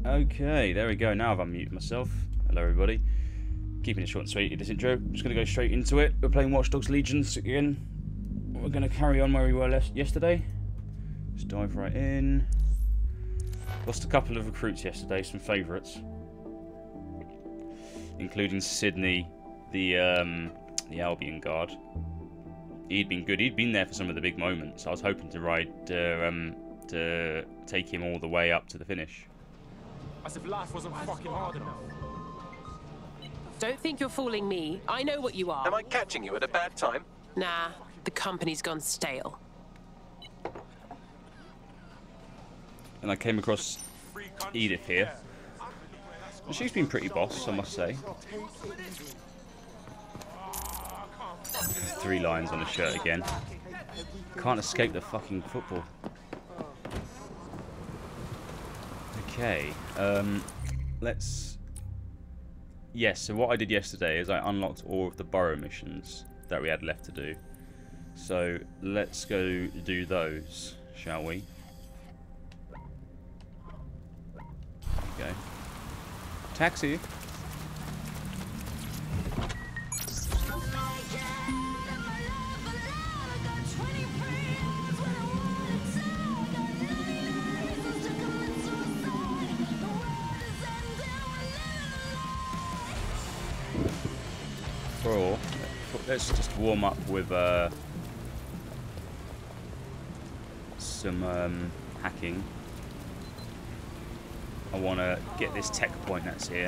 Okay, there we go. Now I've unmuted myself. Hello, everybody. Keeping it short and sweet in this intro. I'm just going to go straight into it. We're playing Watch Dogs Legions again. We're going to carry on where we were yesterday. Just dive right in. Lost a couple of recruits yesterday, some favourites, including Sydney, the Albion guard. He'd been good. He'd been there for some of the big moments. I was hoping to take him all the way up to the finish. As if life wasn't fucking hard enough. Don't think you're fooling me. I know what you are. Am I catching you at a bad time? Nah, the company's gone stale. And I came across Edith here. And she's been pretty boss, I must say. 3 lines on the shirt again. Can't escape the fucking football. Okay, let's... Yes, so what I did yesterday is I unlocked all of the borough missions that we had left to do. So let's go do those, shall we? There you go. Taxi! Or let's just warm up with some hacking. I want to get this tech point that's here.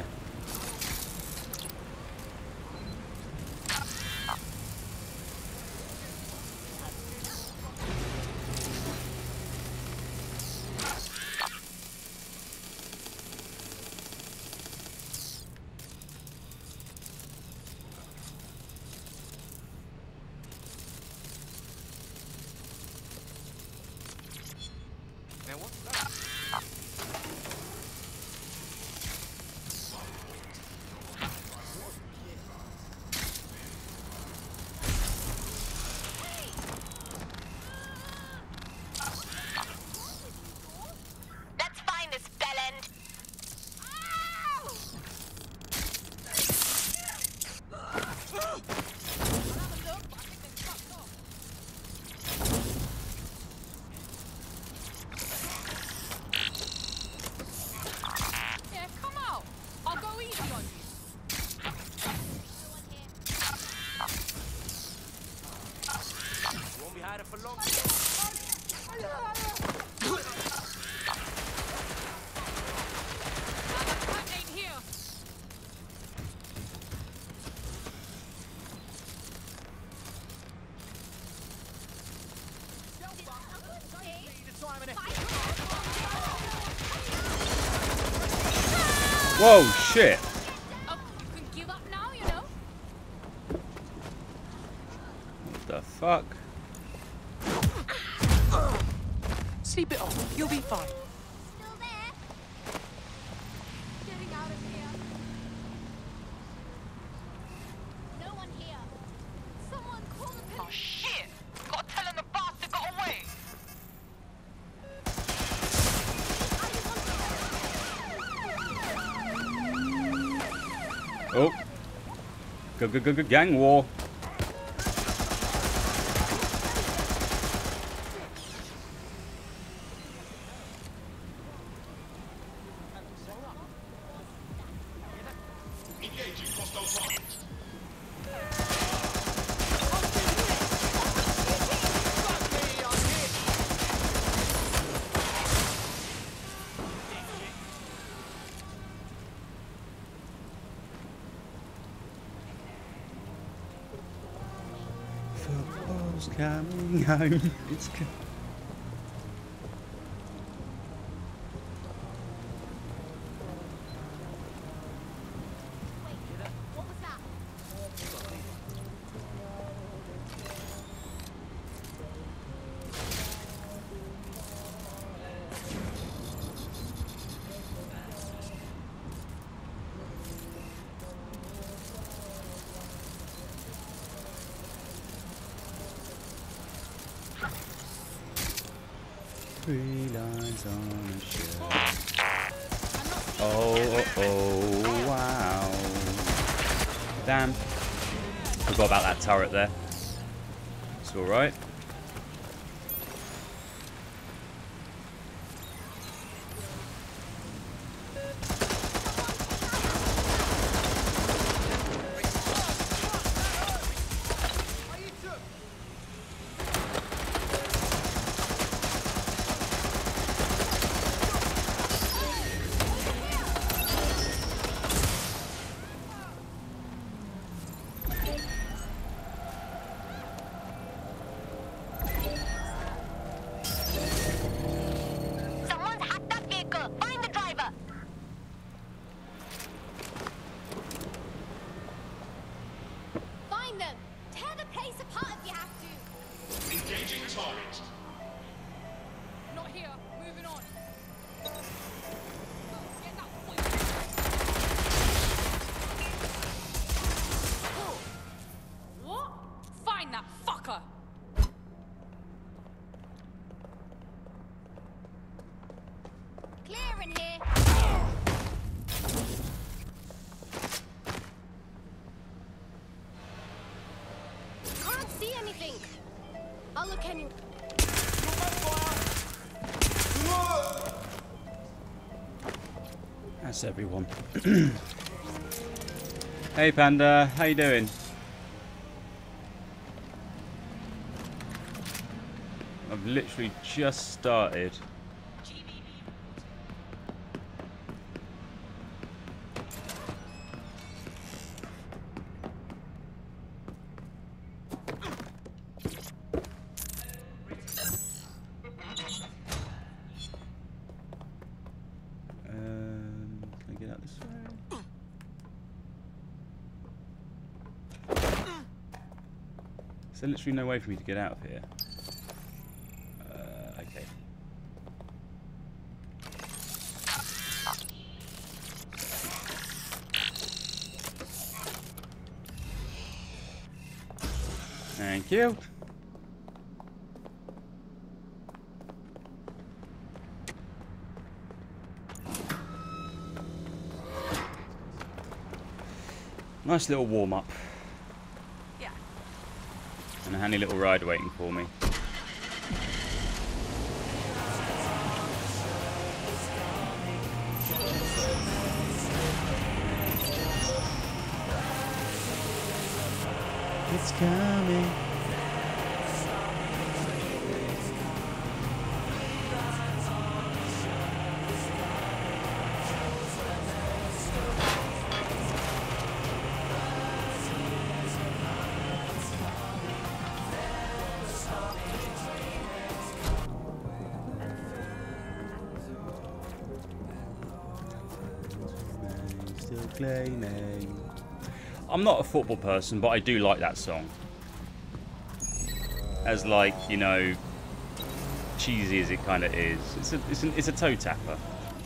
Whoa, shit! Oh, you can give up now, you know? What the fuck? Sleep it off. You'll be fine. Still there? Getting out of here. No one here. Someone call the police. Oh shit! Gotta tell him the bastard got away! Oh. Good gang war. Football's coming home. It's What was that? Three lines on a shirt. I'm not Oh, wow. Damn. Forgot about that turret there. It's alright. Someone's hacked that vehicle. Find the driver. Find them. Tear the place apart if you have to. Engaging target. Not here. Moving on. Get that point. What? Find that fucker! Clear in here. Can't see anything. I'll look anyway. That's everyone. Hey Panda, how you doing? I've literally just started. Can I get out this way? Is there literally no way for me to get out of here? Okay. Thank you. Nice little warm-up. Yeah. And a handy little ride waiting for me. It's coming. Still claiming. I'm not a football person, but I do like that song. As like, you know, cheesy as it kind of is. It's a toe tapper.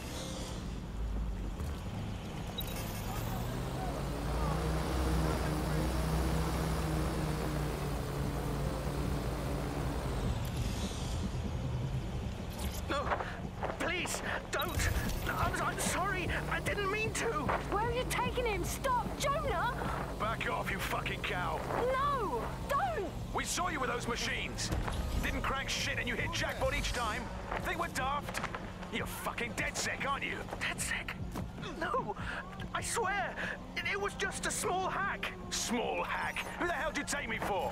No, please, don't. I'm sorry. I didn't mean to. Where are you taking him? Stop, Jonah! Back off, you fucking cow. No! Don't! We saw you with those machines. Didn't crank shit and you hit jackpot each time. Think we're daft? You're fucking DedSec, aren't you? DedSec? No, I swear. It was just a small hack. Small hack? Who the hell did you take me for?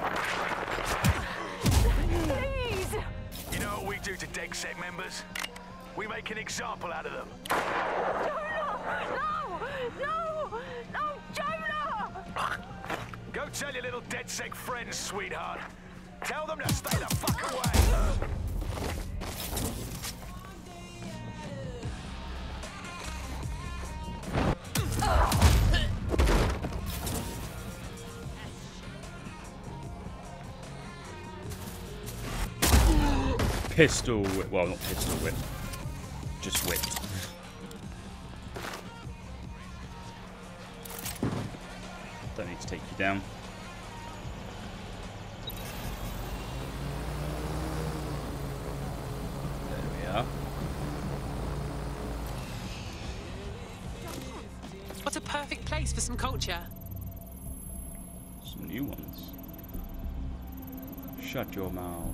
Please! You know what we do to DedSec members? We make an example out of them. Jonah! No! No! No, Jonah! Go tell your little DedSec friends, sweetheart. Tell them to stay the fuck away. Pistol whip. Well, not pistol whip. Just whip. Don't need to take you down. There we are. What a perfect place for some culture. Some new ones. Shut your mouth.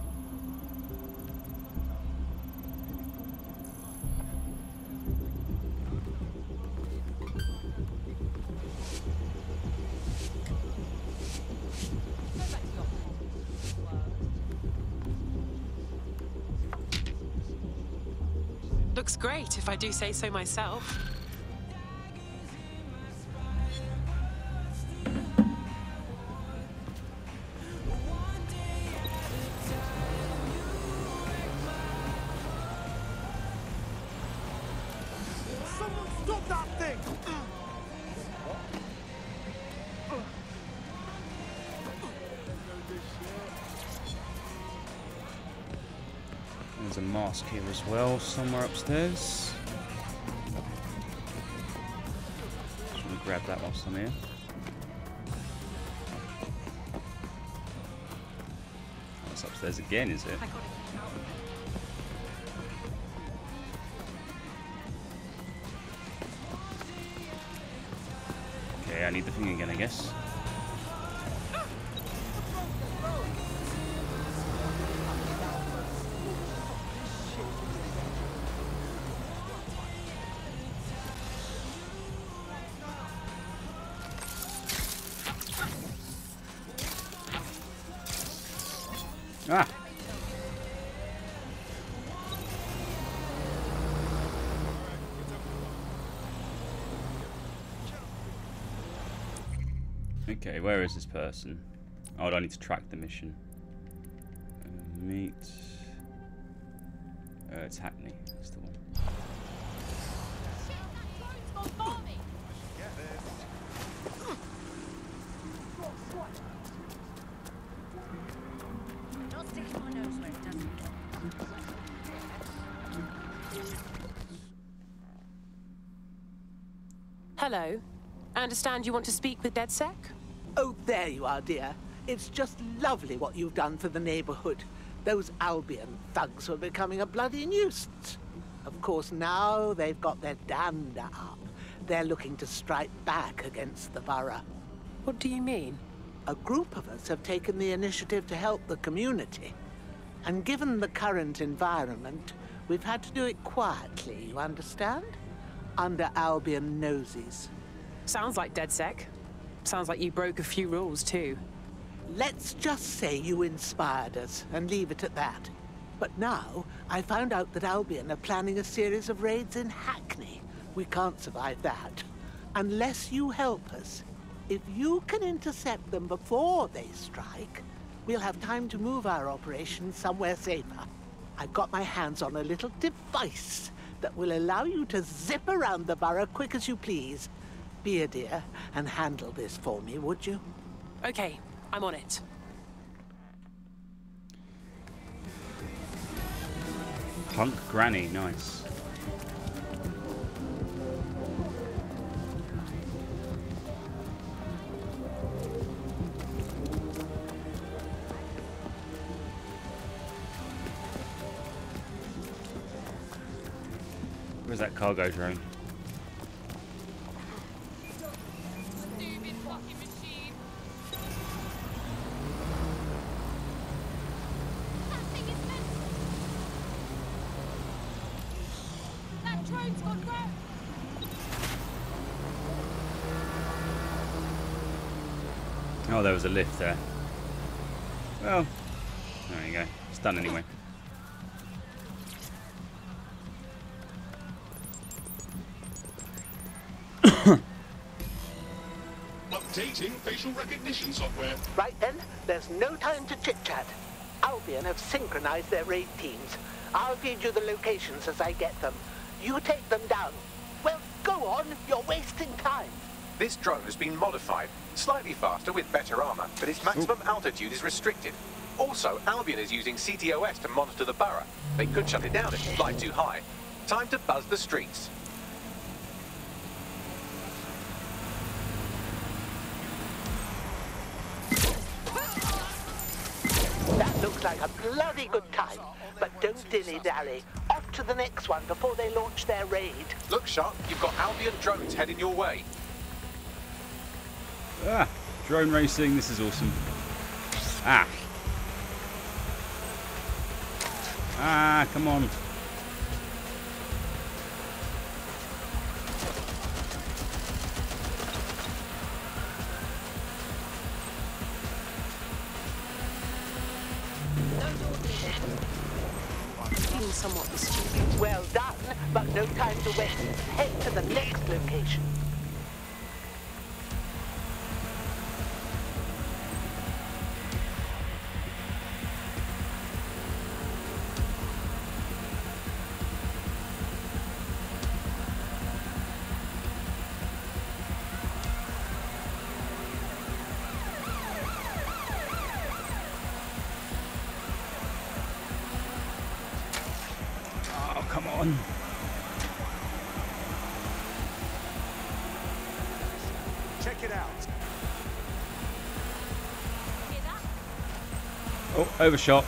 Looks great, if I do say so myself. Stop that thing! There's a mask here as well, somewhere upstairs. Just want to grab that whilst I'm here. That's upstairs again, is it? Okay, I need the thing again, I guess. Ah! Okay, where is this person? Oh, I need to track the mission. Meet. It's Hackney. That's the one. Shit, that drone's gone balmy. Not sticking my nose where it doesn't belong. Hello. I understand you want to speak with DedSec? Oh, there you are, dear. It's just lovely what you've done for the neighborhood. Those Albion thugs were becoming a bloody nuisance. Of course, now they've got their dander up. They're looking to strike back against the borough. What do you mean? A group of us have taken the initiative to help the community. And given the current environment, we've had to do it quietly, you understand? Under Albion noses. Sounds like DedSec. Sounds like you broke a few rules, too. Let's just say you inspired us and leave it at that. But now, I found out that Albion are planning a series of raids in Hackney. We can't survive that. Unless you help us. If you can intercept them before they strike, we'll have time to move our operation somewhere safer. I've got my hands on a little device that will allow you to zip around the borough quick as you please. Be a dear and handle this for me, would you? Okay, I'm on it. Punk Granny, nice. Where's that cargo drone? Stupid fucking machine. That thing is mental. That drone's gone rogue. Oh, there was a lift there. Well, there you go. It's done anyway. Updating facial recognition software. Right then, there's no time to chit-chat. Albion have synchronized their raid teams. I'll feed you the locations as I get them. You take them down. Well, go on, you're wasting time. This drone has been modified, slightly faster with better armor, but its maximum altitude is restricted. Also, Albion is using CTOS to monitor the borough. They could shut it down if you fly too high. Time to buzz the streets. That looks like a bloody good time. But don't dilly-dally. Off to the next one before they launch their raid. Look sharp, you've got Albion drones heading your way. Ah, drone racing, this is awesome. Ah. Ah, come on. Feeling somewhat mischievous. Well done, but no time to waste. Head to the next location. Oh, come on. Check it out. Hear that? Oh, overshot.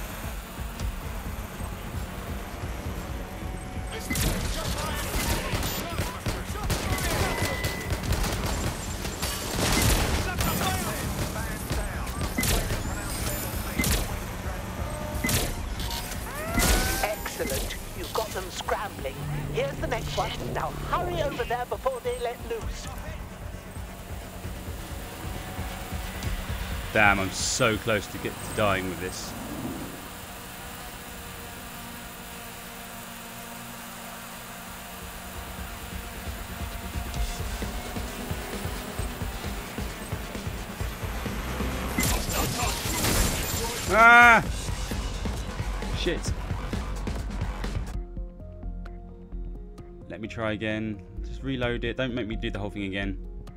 Excellent. You've got them scrambling. Here's the next one. Now hurry over there before they let loose. Damn, I'm so close to dying with this. Ah! Shit. Let me try again. Just reload it. Don't make me do the whole thing again.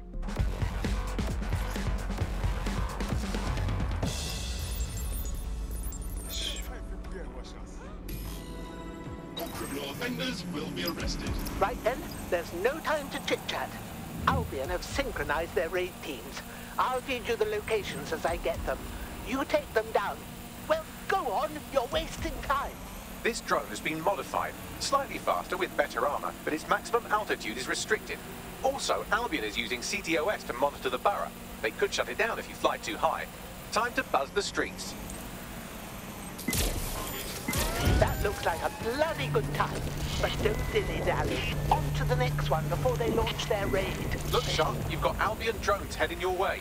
All criminal offenders will be arrested. Right then, there's no time to chit-chat. Albion have synchronized their raid teams. I'll feed you the locations as I get them. You take them down. Well, go on. You're wasting time. This drone has been modified, slightly faster with better armor, but its maximum altitude is restricted. Also, Albion is using CTOS to monitor the borough. They could shut it down if you fly too high. Time to buzz the streets. That looks like a bloody good time. But don't dilly-dally. On to the next one before they launch their raid. Look sharp, you've got Albion drones heading your way.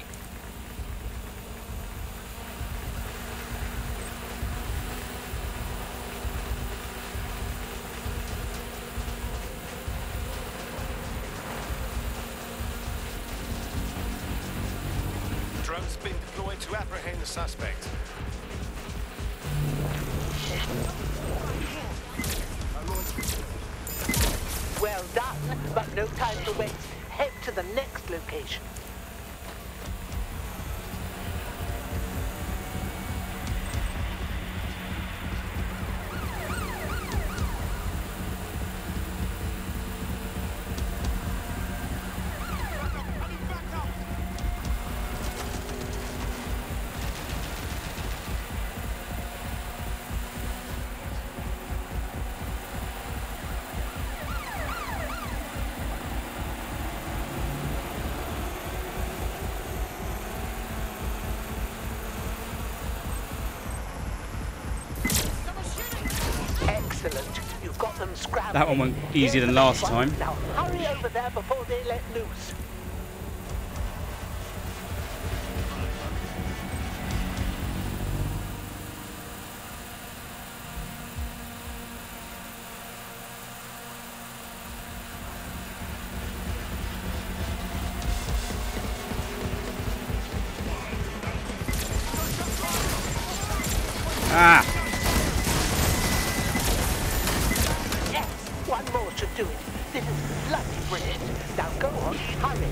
Drone's been deployed to apprehend the suspect. Well done, but no time to waste. Head to the next location. Excellent. You've got them scrambled. That one went easier than last time. Now hurry over there before they let loose. Ah! Yes, one more should do it. This is bloody brilliant. Now go on, hurry.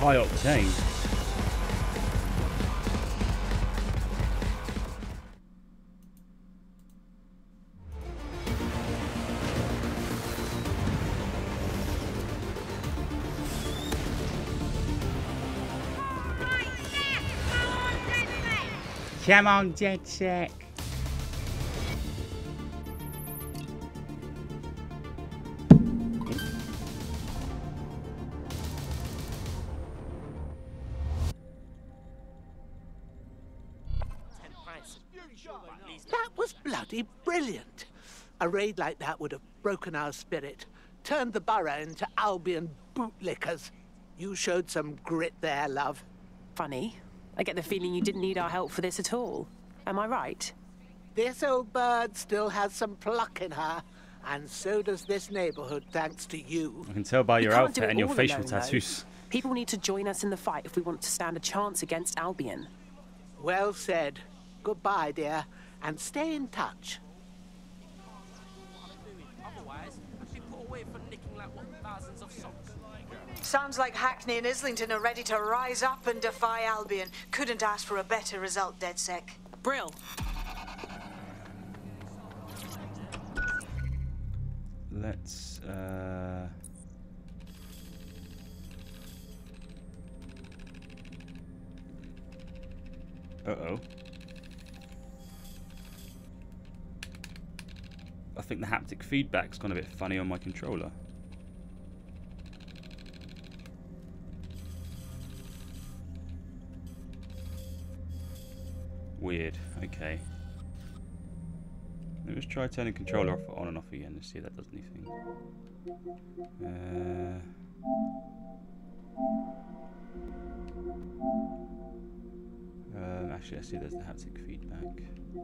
high octane. Come on, DedSec. That was bloody brilliant. A raid like that would have broken our spirit, turned the borough into Albion bootlickers. You showed some grit there, love. Funny. I get the feeling you didn't need our help for this at all. Am I right? This old bird still has some pluck in her, and so does this neighborhood, thanks to you. I can tell by We your can't do outfit it and your all facial alone, though. tattoos. People need to join us in the fight if we want to stand a chance against Albion. Well said. Goodbye, dear, and stay in touch. Sounds like Hackney and Islington are ready to rise up and defy Albion. Couldn't ask for a better result, DedSec. Brill. Let's uh-oh. I think the haptic feedback's gone a bit funny on my controller. Weird. Okay. Let me just try turning controller off, on and off again to see if that does anything. Actually, I see there's the haptic feedback.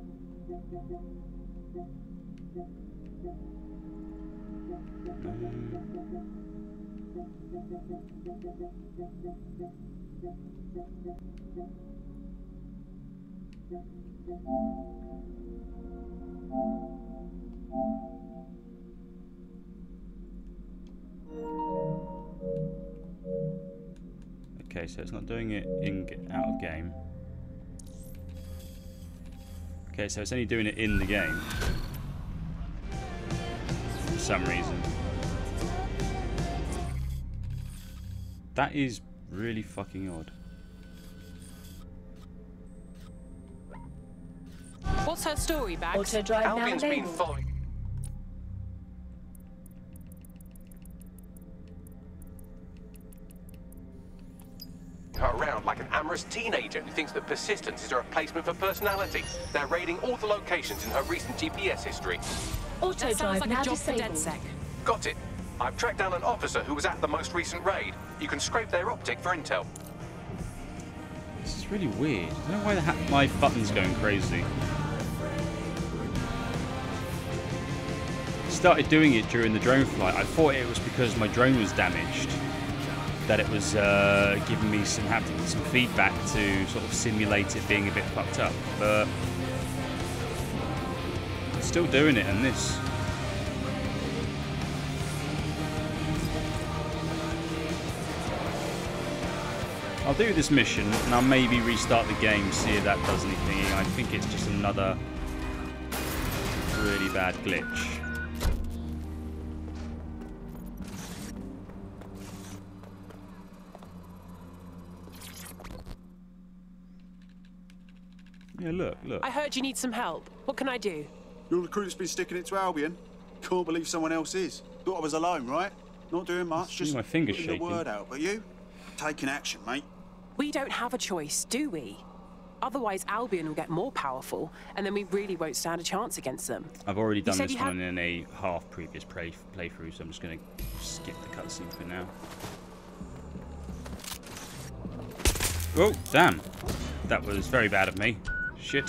Okay, so it's not doing it in out of game. Okay, so it's only doing it in the game for some reason. That is really fucking odd. What's her story, Bags? Auto drive now Albion's been enabled. following her around like an amorous teenager who thinks that persistence is a replacement for personality. They're raiding all the locations in her recent GPS history. Auto That sounds drive like now a job for disabled. DedSec. Got it. I've tracked down an officer who was at the most recent raid. You can scrape their optic for intel. This is really weird. I don't know why my button's going crazy. Started doing it during the drone flight. I thought it was because my drone was damaged, that it was giving me some feedback to sort of simulate it being a bit fucked up, but it's still doing it in this. I'll do this mission and I'll maybe restart the game, see if that does anything. I think it's just another really bad glitch. Yeah, look. I heard you need some help. What can I do? You're the recruit that's been sticking it to Albion. Can't believe someone else is. Thought I was alone, right? Not doing much, just my fingers putting the shaking. word out. But you, taking action, mate. We don't have a choice, do we? Otherwise, Albion will get more powerful, and then we really won't stand a chance against them. I've already done said this you one in a half previous playthrough, so I'm just going to skip the cutscene for now. Oh, damn. That was very bad of me. Shit.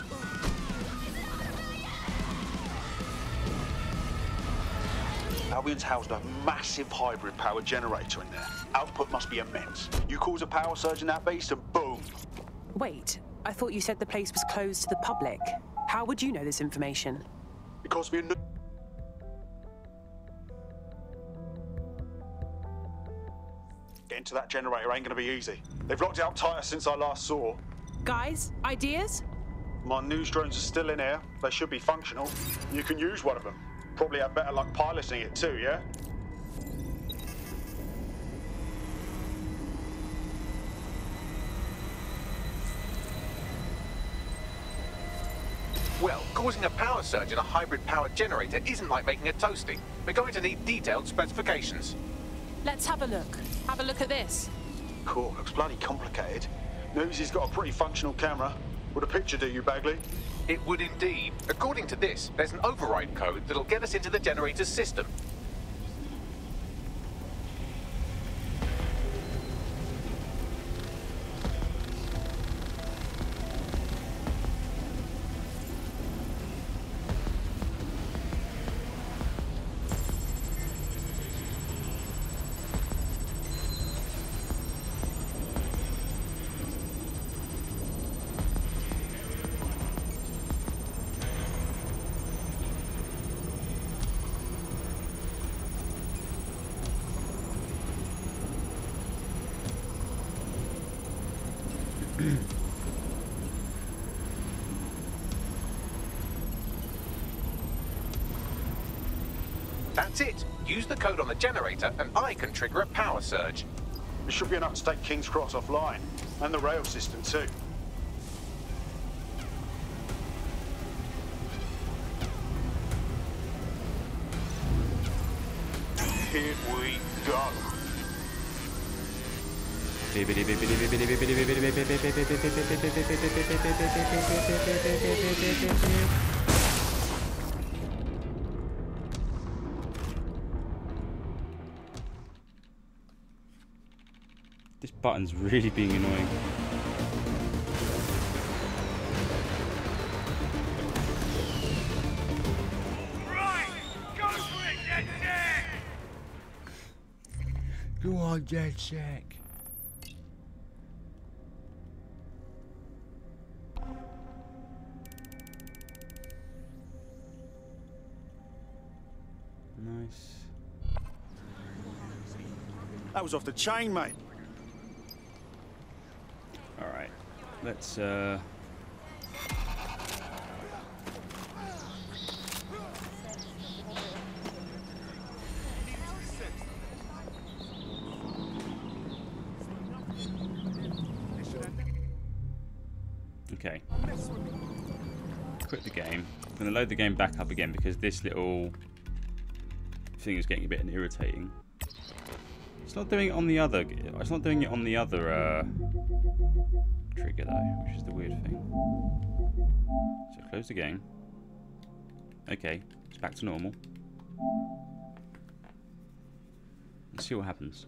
Albion's housed a massive hybrid power generator in there. Output must be immense. You cause a power surge in that beast and boom. Wait, I thought you said the place was closed to the public. How would you know this information? Because we're get into to that generator ain't gonna be easy. They've locked it up tighter since I last saw. Guys, ideas? My news drones are still in here. They should be functional. You can use one of them. Probably have better luck piloting it too, yeah? Well, causing a power surge in a hybrid-powered generator isn't like making a toasty. We're going to need detailed specifications. Let's have a look. Have a look at this. Cool, looks bloody complicated. Newsy's got a pretty functional camera. Would a picture do you, Bagley? It would indeed. According to this, there's an override code that'll get us into the generator's system. That's it. Use the code on the generator and I can trigger a power surge. It should be enough to take King's Cross offline. And the rail system too. Here we go. This button's really being annoying. Right! Go for it, DedSec! Go on, DedSec. Nice. That was off the chain, mate. Alright. Let's okay. Quit the game. I'm gonna load the game back up again because this little thing is getting a bit irritating. It's not doing it on the other. It's not doing it on the other trigger though, which is the weird thing. So close the game. Okay, it's back to normal. Let's see what happens.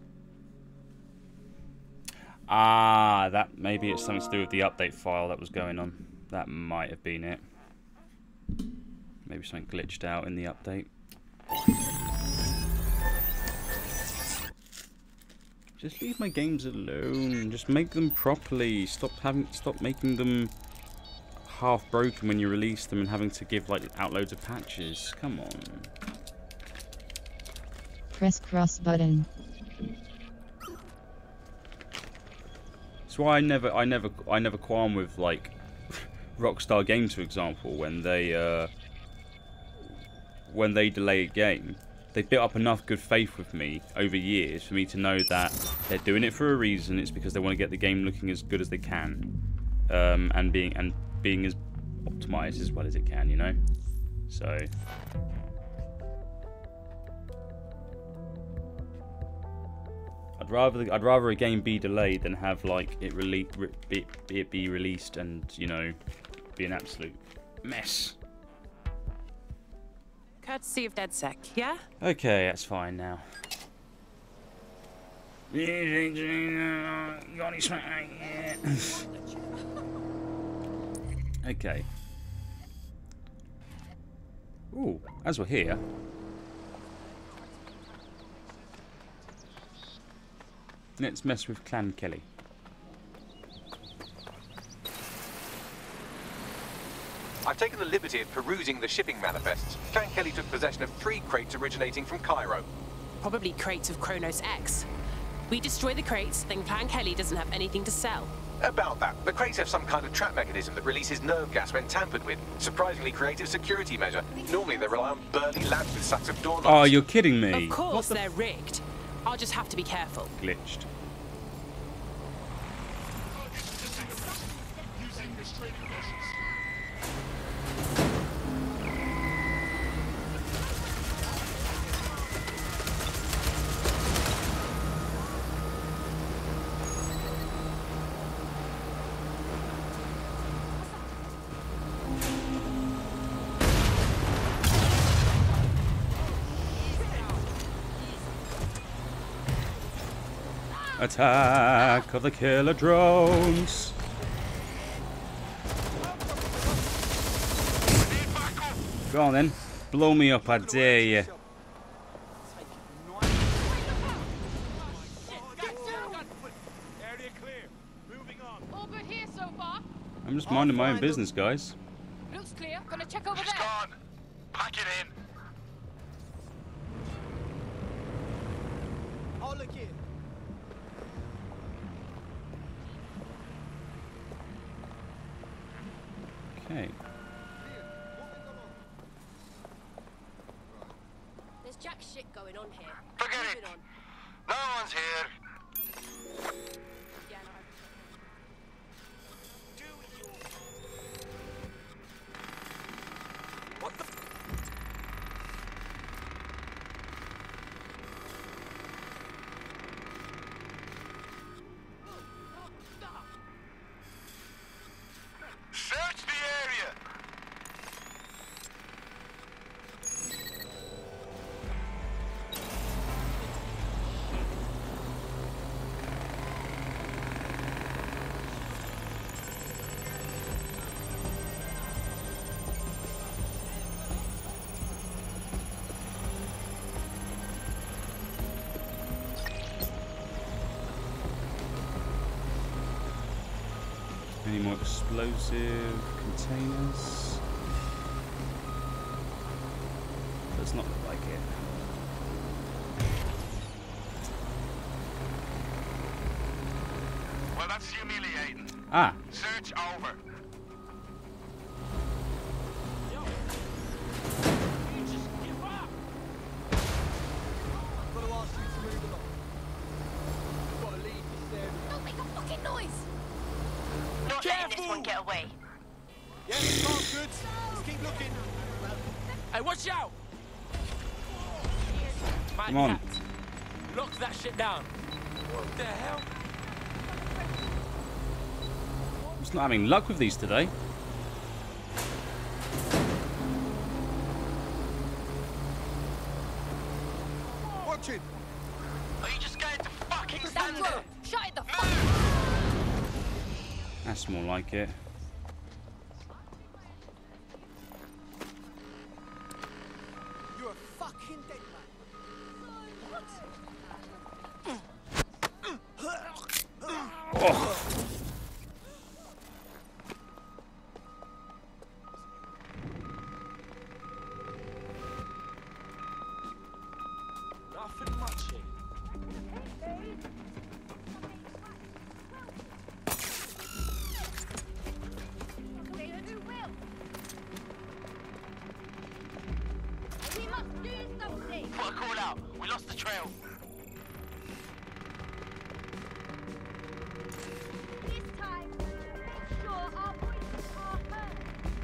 Ah, that maybe it's something to do with the update file that was going on. That might have been it. Maybe something glitched out in the update. Just leave my games alone. Just make them properly. Stop making them half broken when you release them and having to give like out loads of patches. Come on. Press cross button. That's why I never qualm with like Rockstar Games, for example, when they delay a game. They built up enough good faith with me over years for me to know that they're doing it for a reason. It's because they want to get the game looking as good as they can, and being as optimized as well as it can, you know. So I'd rather a game be delayed than have like it be released and, you know, be an absolute mess. Courtesy of DedSec, yeah? Okay, that's fine now. Okay. Ooh, as we're here. Let's mess with Clan Kelly. I've taken the liberty of perusing the shipping manifests. Clan Kelly took possession of 3 crates originating from Cairo. Probably crates of Kronos X. We destroy the crates, then Clan Kelly doesn't have anything to sell. About that, the crates have some kind of trap mechanism that releases nerve gas when tampered with. Surprisingly creative security measure. Normally they rely on burly lads with sacks of door knobs. Oh, you're kidding me. Of course they're rigged. I'll just have to be careful. Glitched. Using restraining measures. Attack of the killer drones. Go on then. Blow me up, I dare you. All good here so far. I'm just minding my own business, guys. Looks clear. Gonna check over there. Gone. Pack it in. I'll look in. Okay. There's jack shit going on here. Forget Move it. on. No one's here. Yeah, no. What the? Search the area. Any more explosive containers? Does not look like it. Well, that's humiliating. Ah, Search over. Gotta ask you to move along. Gotta leave this area. Don't make a fucking noise. Not letting this one get away. Yeah, sounds good. Let's keep looking. Hey, watch out! come on. Lock that shit down. What the hell? I'm just not having luck with these today. Watch it. Are you just going to fucking That stand road. there? Shut it the fuck. That's more like it. You're a fucking dead Oh. Nothing much here. We must do something. Put a call out. We lost the trail. This time, make sure our voices are heard.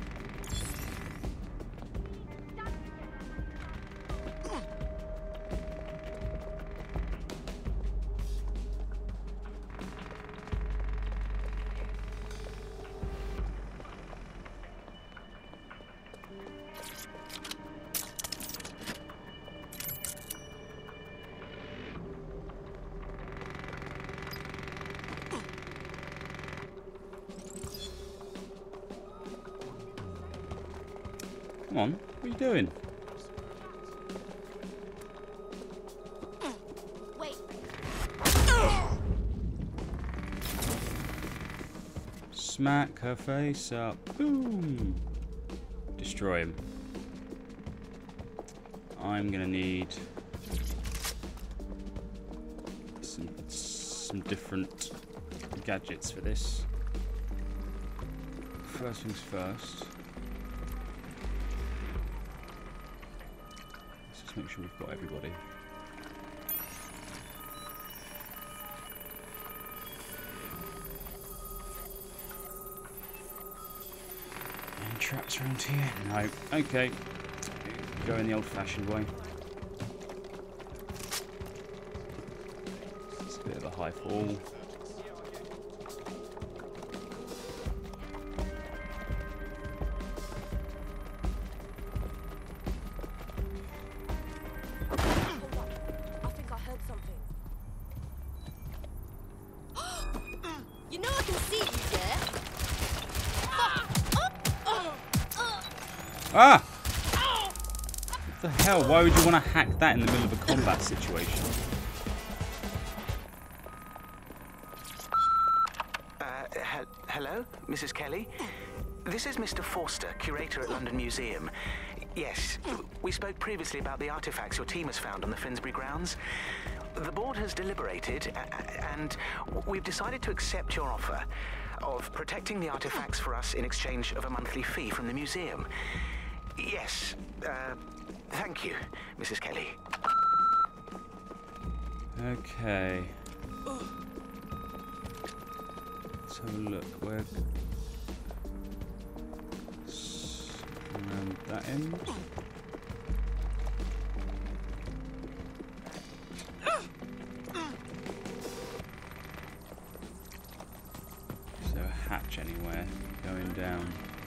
Come on, what are you doing? Wait. Smack her face up. Boom. Destroy him. I'm gonna need some different gadgets for this. First things first. Let's just make sure we've got everybody. Any traps around here? No. Okay. Go in the old-fashioned way. It's a bit of a high fall. Ah! What the hell? Why would you want to hack that in the middle of a combat situation? Hello, Mrs. Kelly? This is Mr. Forster, curator at London Museum. Yes, we spoke previously about the artifacts your team has found on the Finsbury grounds. The board has deliberated, and we've decided to accept your offer of protecting the artifacts for us in exchange of a monthly fee from the museum. Yes, thank you, Mrs. Kelly. Okay. Let's have a look. Where? Around that end. Is there a hatch anywhere going down?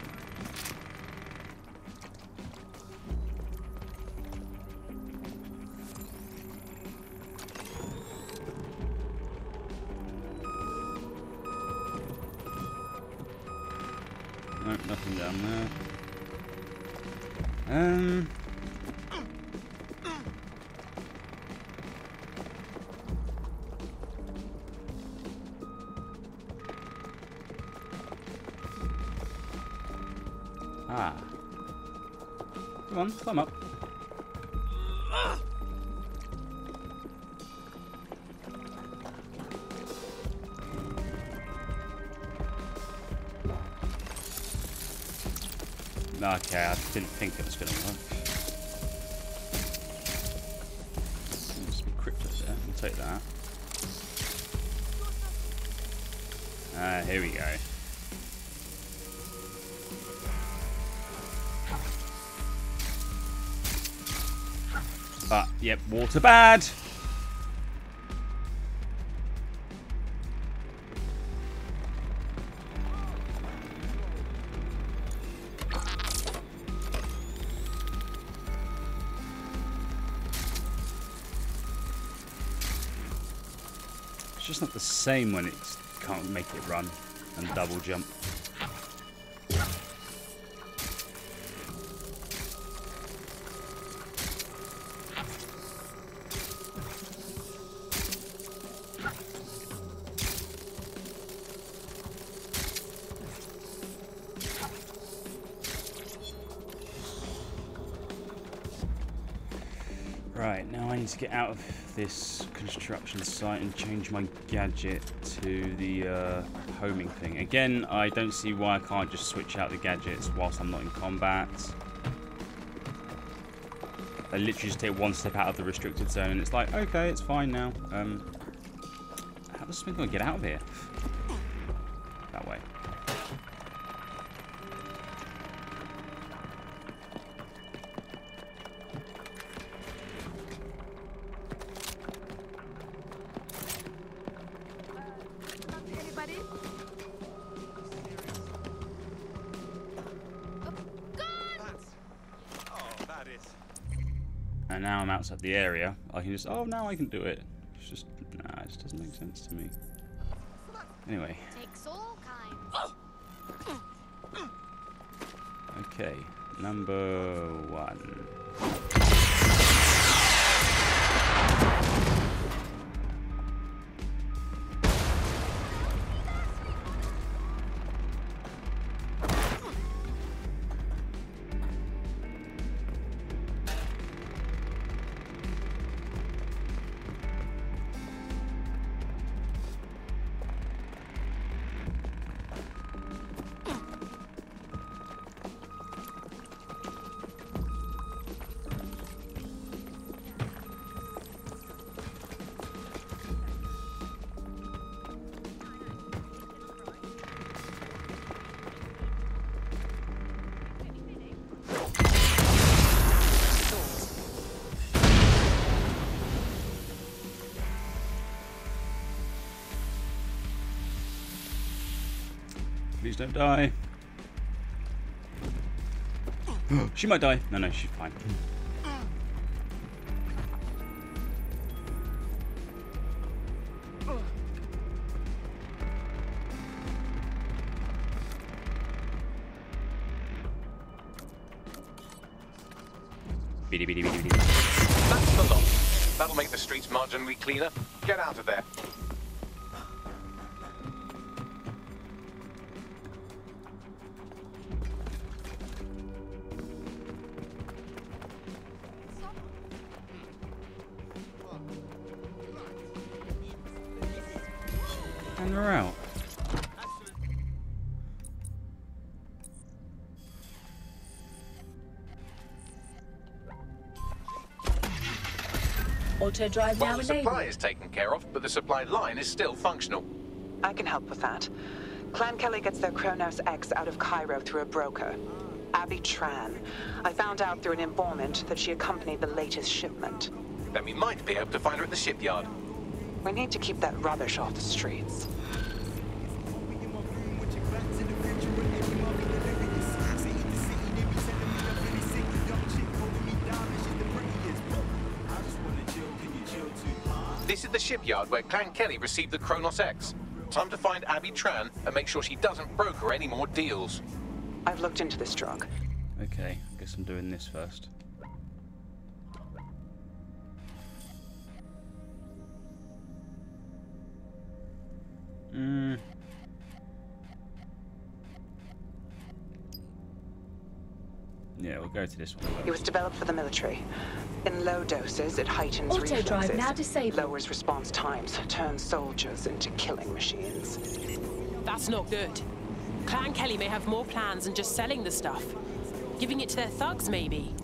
Nope, nothing down there. Ah. Come on, climb up. Okay, I didn't think it was going to work. Must be crypto there. We'll take that. Here we go. But, yep, water bad. It's just not the same when it can't make it run and double jump. Right, now I need to get out of this construction site and change my gadget to the homing thing. Again, I don't see why I can't just switch out the gadgets whilst I'm not in combat. I literally just take one step out of the restricted zone and it's like, okay, it's fine now. How does Smith get out of here? That way. And now I'm outside the area, I can just, oh, now I can do it. It's just, nah, it just doesn't make sense to me. Anyway. Takes all kinds. Okay, number 1. Please don't die. She might die. No, she's fine. That's the lot. That'll make the streets marginally cleaner. Get out of there. And we're out. Auto drive Well, now the supply is taken care of, but the supply line is still functional. I can help with that. Clan Kelly gets their Kronos X out of Cairo through a broker, Abby Tran. I found out through an informant that she accompanied the latest shipment. Then we might be able to find her at the shipyard. We need to keep that rubbish off the streets. This is the shipyard where Clan Kelly received the Kronos X. Time to find Abby Tran and make sure she doesn't broker any more deals. I've looked into this drug. Okay, I guess I'm doing this first. Yeah, we'll go to this one. It was developed for the military. In low doses, it heightens Auto reflexes, drive now disabled. lowers response times, turns soldiers into killing machines. That's not good. Clan Kelly may have more plans than just selling the stuff. Giving it to their thugs, maybe.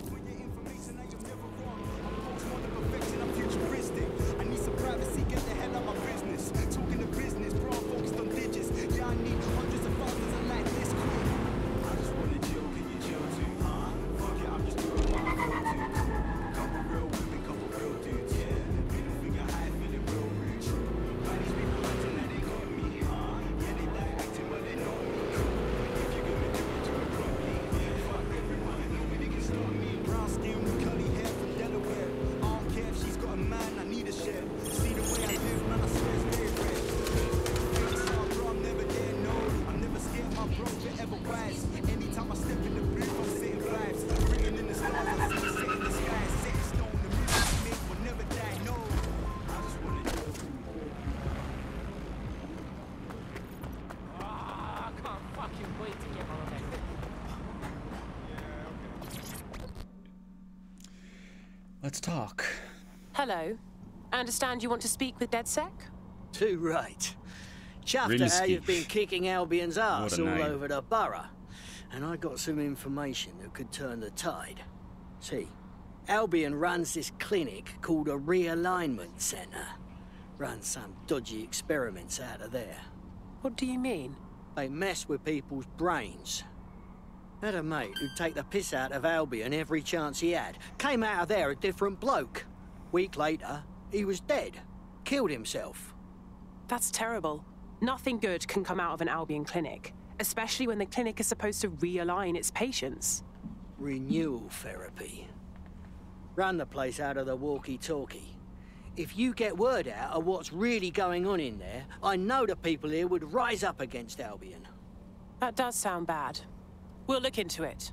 Let's talk. Hello. I understand you want to speak with DedSec? Too right. Chuffed Really at how you've skittish. been kicking Albion's arse all name. over the borough. And I got some information that could turn the tide. See, Albion runs this clinic called a realignment centre. Runs some dodgy experiments out of there. What do you mean? They mess with people's brains. Had a mate who'd take the piss out of Albion every chance he had. Came out of there a different bloke. Week later, he was dead. Killed himself. That's terrible. Nothing good can come out of an Albion clinic, especially when the clinic is supposed to realign its patients. Renewal therapy. Run the place out of the walkie-talkie. If you get word out of what's really going on in there, I know the people here would rise up against Albion. That does sound bad. We'll look into it.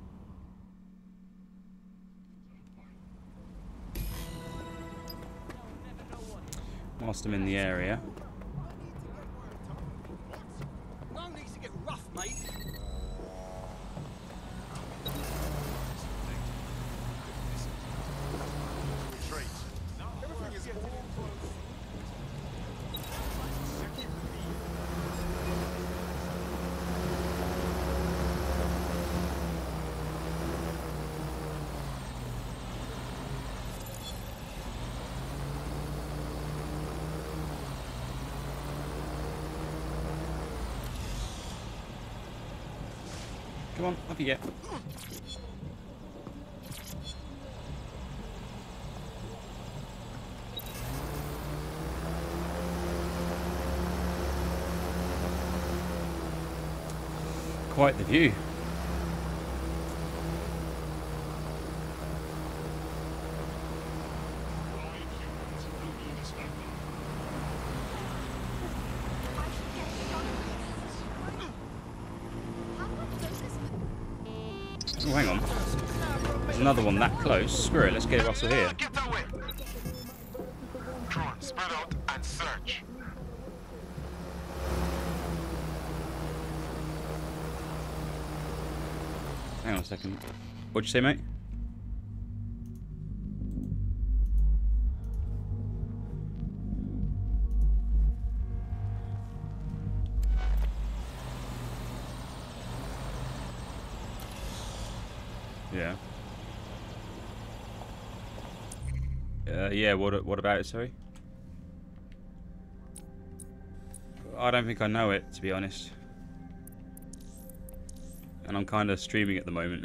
Whilst I'm in the area. No needs to get rough, mate. Come on, up you get. Quite the view. Oh, hang on. There's another one that close. Screw it, let's get Russell here. Tron, spread out and search. Hang on a second. What'd you say, mate? Yeah. Yeah, what about it, sorry? I don't think I know it, to be honest. And I'm kind of streaming at the moment.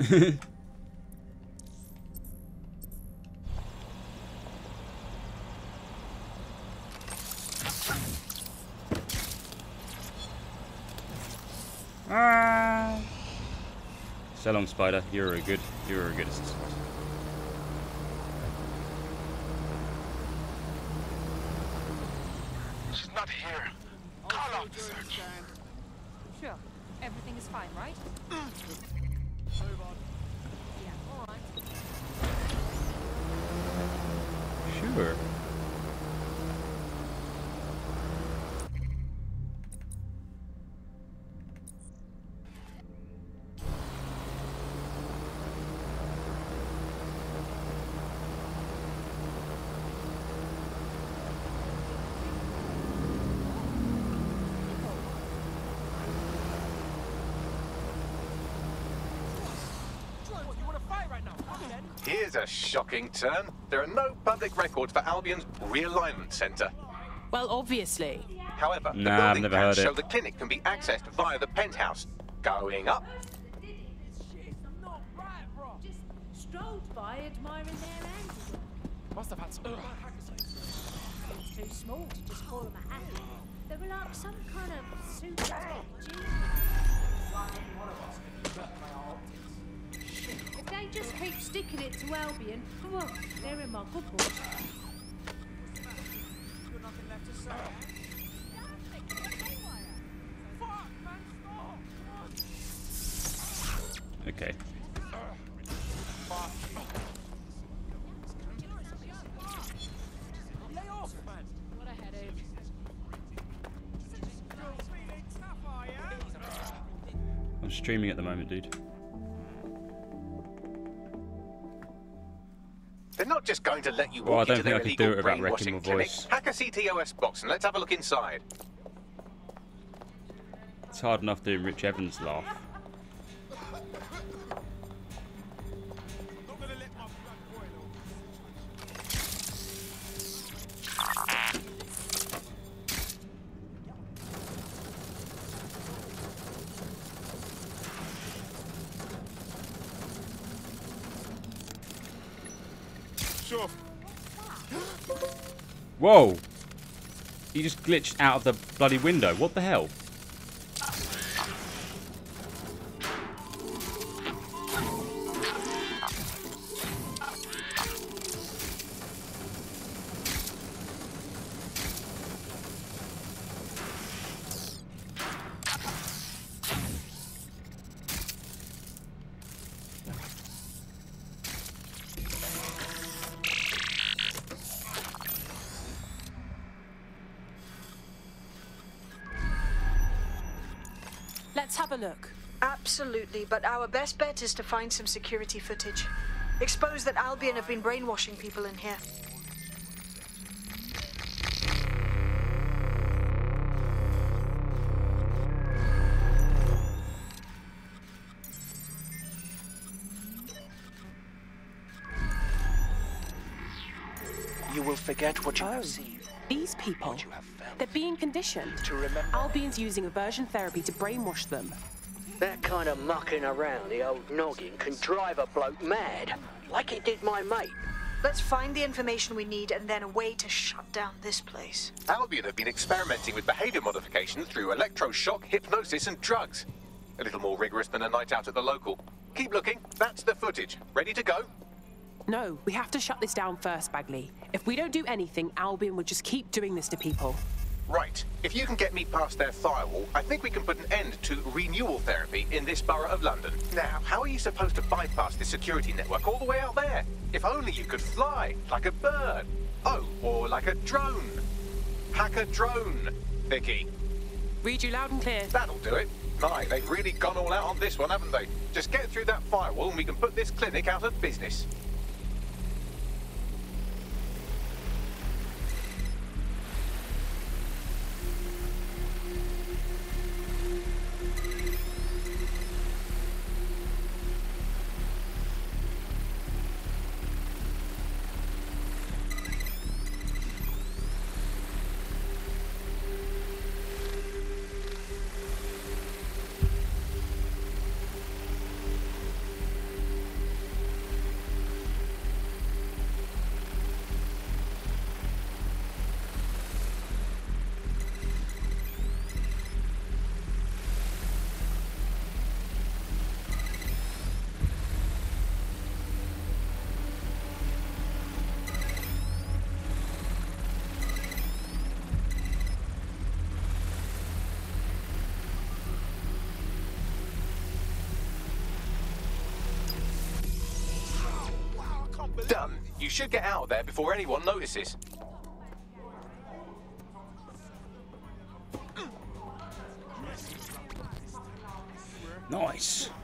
So long, Spider. You're a good assistant. She's not here. Call off the search. Sure. Everything is fine, right? Move on. Yeah, all right. Sure. Here's a shocking turn. There are no public records for Albion's realignment center. Well, obviously. However, the Nah, I've building never plans heard show it. the clinic can be accessed via the penthouse. Going up. Just strolled by admiring their handiwork. Must have had some. It's too small to just call them a hacker. They were like some kind of super tech genius. If they just keep sticking it to Albion, well, they're in my good books. Nothing left to say. Okay. Lay off, man. What a headache. I'm streaming at the moment, dude. They're not just going to let you Well, I walk don't into their think I could do illegal it without wrecking brainwashing my clinic. voice. Hack a CTOS box and let's have a look inside. It's hard enough doing Rich Evans laugh. Sure. Whoa! He just glitched out of the bloody window. What the hell? Let's have a look. Absolutely, but our best bet is to find some security footage. Expose that Albion have been brainwashing people in here. You will forget what you have seen. These people, they're being conditioned. To remember. Albion's using aversion therapy to brainwash them. That kind of mucking around the old noggin can drive a bloke mad, like it did my mate. Let's find the information we need and then a way to shut down this place. Albion have been experimenting with behavior modification through electroshock, hypnosis, and drugs. A little more rigorous than a night out at the local. Keep looking. That's the footage. Ready to go? No, we have to shut this down first, Bagley. If we don't do anything, Albion would just keep doing this to people. Right. If you can get me past their firewall, I think we can put an end to renewal therapy in this borough of London. Now, how are you supposed to bypass this security network all the way out there? If only you could fly, like a bird. Oh, or like a drone. Hack a drone, Vicky. Read you loud and clear. That'll do it. My, they've really gone all out on this one, haven't they? Just get through that firewall and we can put this clinic out of business. Done. You should get out of there before anyone notices. Nice.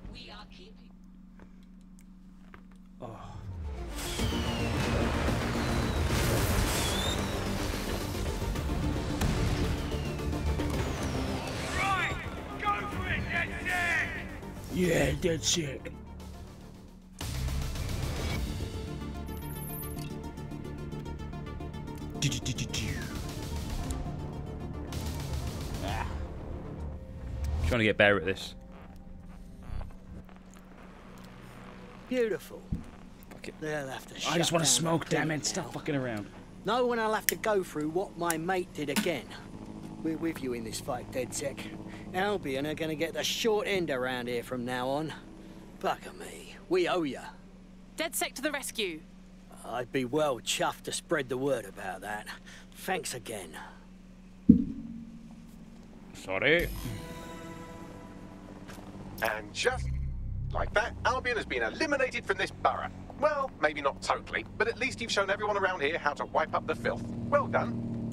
Oh. Right! Go for it, DedSec! Yeah, DedSec. Trying to get better at this. Beautiful. They'll have to I just want to shut down smoke, that damn clinic it. Stop now. fucking around. No one will have to go through what my mate did again. We're with you in this fight, DedSec. Albion are going to get the short end around here from now on. Bugger me. We owe ya. DedSec to the rescue. I'd be well chuffed to spread the word about that. Thanks again. Sorry. And just like that, Albion has been eliminated from this borough. Well, maybe not totally, but at least you've shown everyone around here how to wipe up the filth. Well done.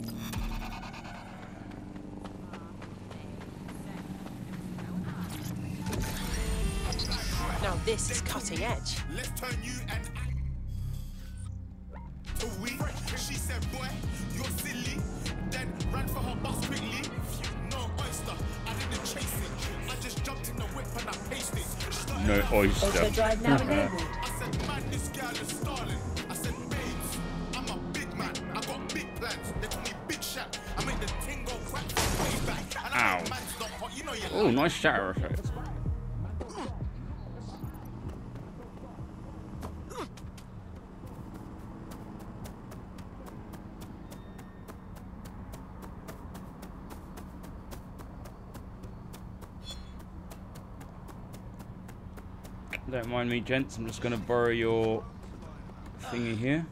Now this is cutting edge. Let's turn you and she said, boy, you're silly. Then ran for her bus quickly. No oyster, I didn't chase it. I just jumped in the whip and I paced it. No oyster. Also drive now enabled. I said, man, this girl is stalling. I said, babes, I'm a big man. I got big plans. They call me Big Shaq. I make the ting go quack way back. And I Ow. make man's not hot. You know you Oh, nice shatter effect. Don't mind me, gents. I'm just going to borrow your thingy here.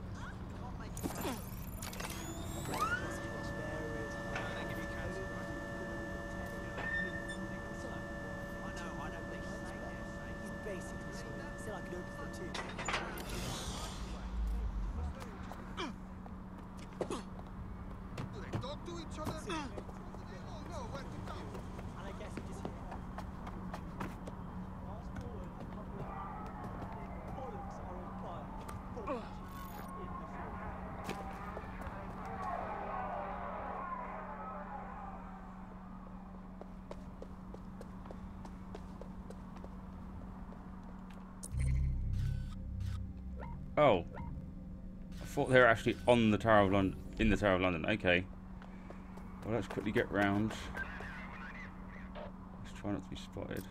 Oh, I thought they were actually on the Tower of London, in the Tower of London. Okay. Well, let's quickly get round. Let's try not to be spotted.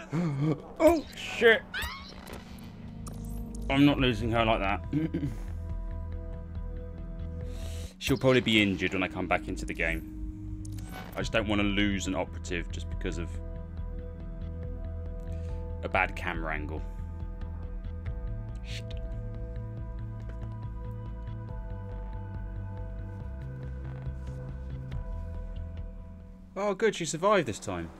Oh, shit. I'm not losing her like that. She'll probably be injured when I come back into the game. I just don't want to lose an operative just because of a bad camera angle. Shit. Oh, good. She survived this time.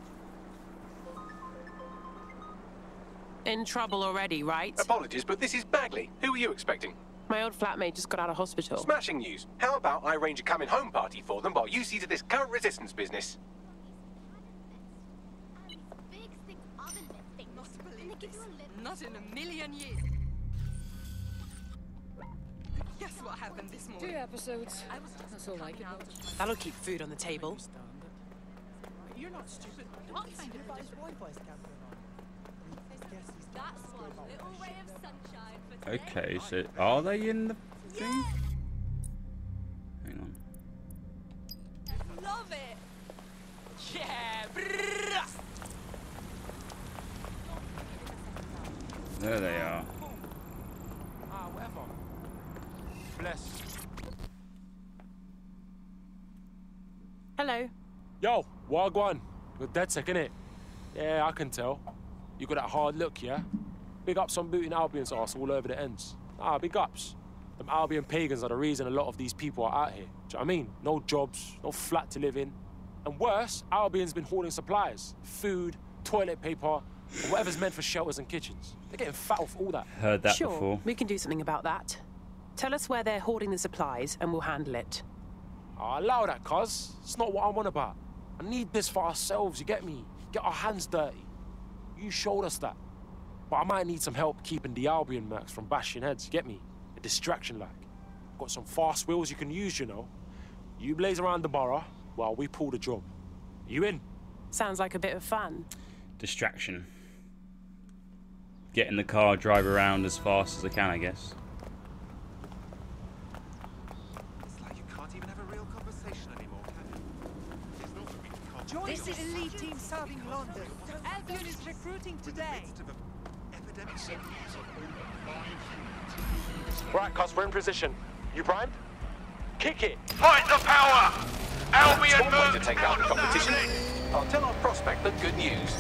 In trouble already, right? Apologies, but this is Bagley. Who were you expecting? My old flatmate just got out of hospital. Smashing news. How about I arrange a coming home party for them while you see to this current resistance business? Not in a million years. Guess what happened this morning? 2 episodes. That's all I can notice. That'll keep food on the table. You're not stupid. What kind of Wi-Fi's camera on? That's one little ray of sunshine for today. Okay, so are they in the thing? Hang on. Love it. Yeah. There they are. Ah, whatever. Bless. Hello. Yo, Wagwan. You're dead sick, innit? Yeah, I can tell. You got that hard look, yeah? Big ups on booting Albion's arse all over the ends. Ah, big ups. Them Albion pagans are the reason a lot of these people are out here. Do you know what I mean? No jobs, no flat to live in. And worse, Albion's been hoarding supplies. Food, toilet paper, and whatever's meant for shelters and kitchens. They're getting fat off all that. Heard that Sure, before. we can do something about that. Tell us where they're hoarding the supplies and we'll handle it. Oh, allow that, cuz. It's not what I'm on about. I need this for ourselves, you get me? Get our hands dirty. You showed us that. But I might need some help keeping the Albion mercs from bashing heads, you get me? A distraction like. Got some fast wheels you can use, you know. You blaze around the borough while we pull the job. You in? Sounds like a bit of fun. Distraction. Get in the car, drive around as fast as I can, I guess. It's like you can't even have a real conversation anymore, can you? It's not that we can't. This is elite team serving London. Albion is recruiting today. Right, cuz, we're in position. You primed? Kick it! Fight the power! Albion One way to moves take out the out of competition. the I'll tell our prospect the good news.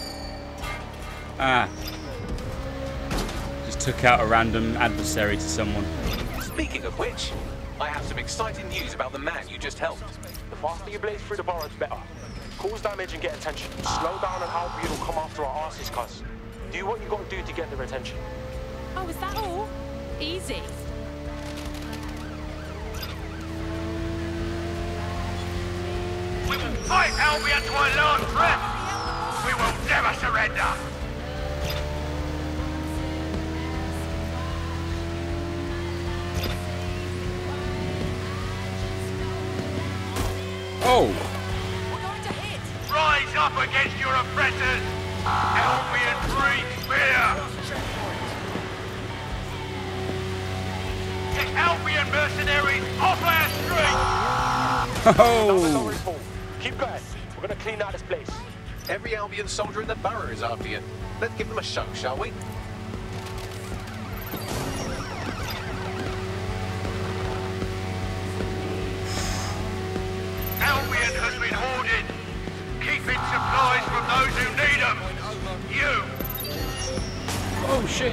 Ah. Just took out a random adversary to someone. Speaking of which, I have some exciting news about the man you just helped. The faster you blaze through the boroughs, better. Cause damage and get attention. Slow down and Albion will come after our asses, cuz. Do what you gotta do to get their attention. Oh, is that all? Easy. We will fight Albion to our last breath! We will never surrender! Oh! Rise up against your oppressors! Albion breathe fear! Get Albion mercenaries off our streets! Oh! Keep going. We're gonna clean out this place. Every Albion soldier in the borough is after you. Let's give them a show, shall we? Albion has been hoarded, keeping supplies from those who need them. You! Oh shit!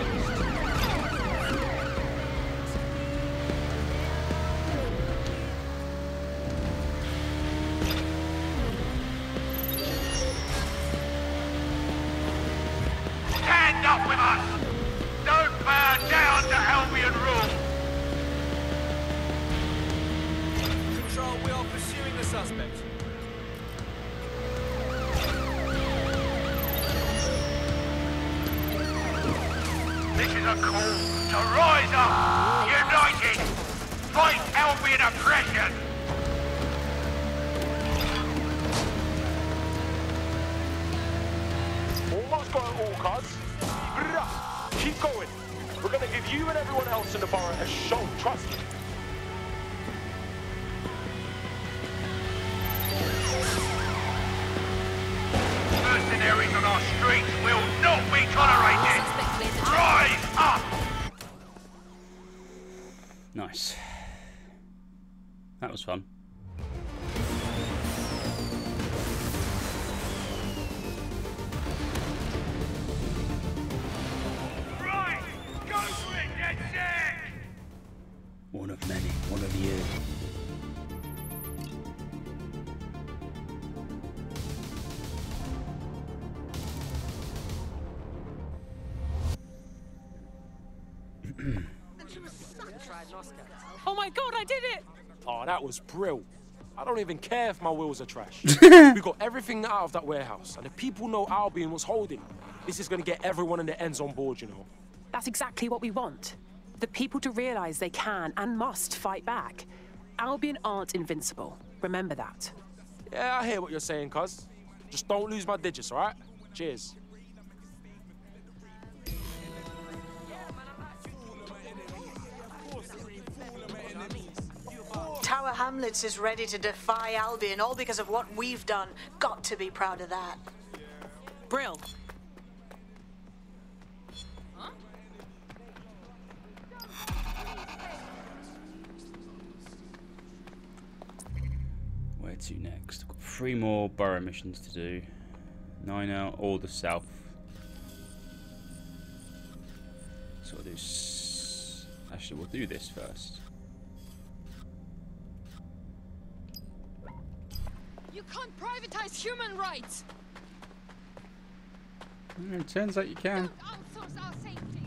Stand up with us! Don't bow down to Albion rule! Control, we are pursuing the suspect. This is a call to rise up, united, fight Albion oppression! Almost got it all, cuz. Keep going. We're gonna give you and everyone else in the borough a show, trust me. mercenaries on our streets will not be tolerated! Rise up! Nice. That was fun. Right! Go for it, DedSec! One of many, one of you. Oh my god, I did it! Oh, that was brill. I don't even care if my wheels are trash. We got everything out of that warehouse, and if people know Albion was holding, this is gonna get everyone in the ends on board, you know. That's exactly what we want. The people to realize they can and must fight back. Albion aren't invincible. Remember that. Yeah, I hear what you're saying, cuz. Just don't lose my digits, alright? Cheers. Tower Hamlets is ready to defy Albion, all because of what we've done. Got to be proud of that. Brill. Where to next? I've got 3 more borough missions to do. 9 out, all the south. So I'll do. Actually, we'll do this first. You can't privatize human rights. It turns out you can. Outsource our safety.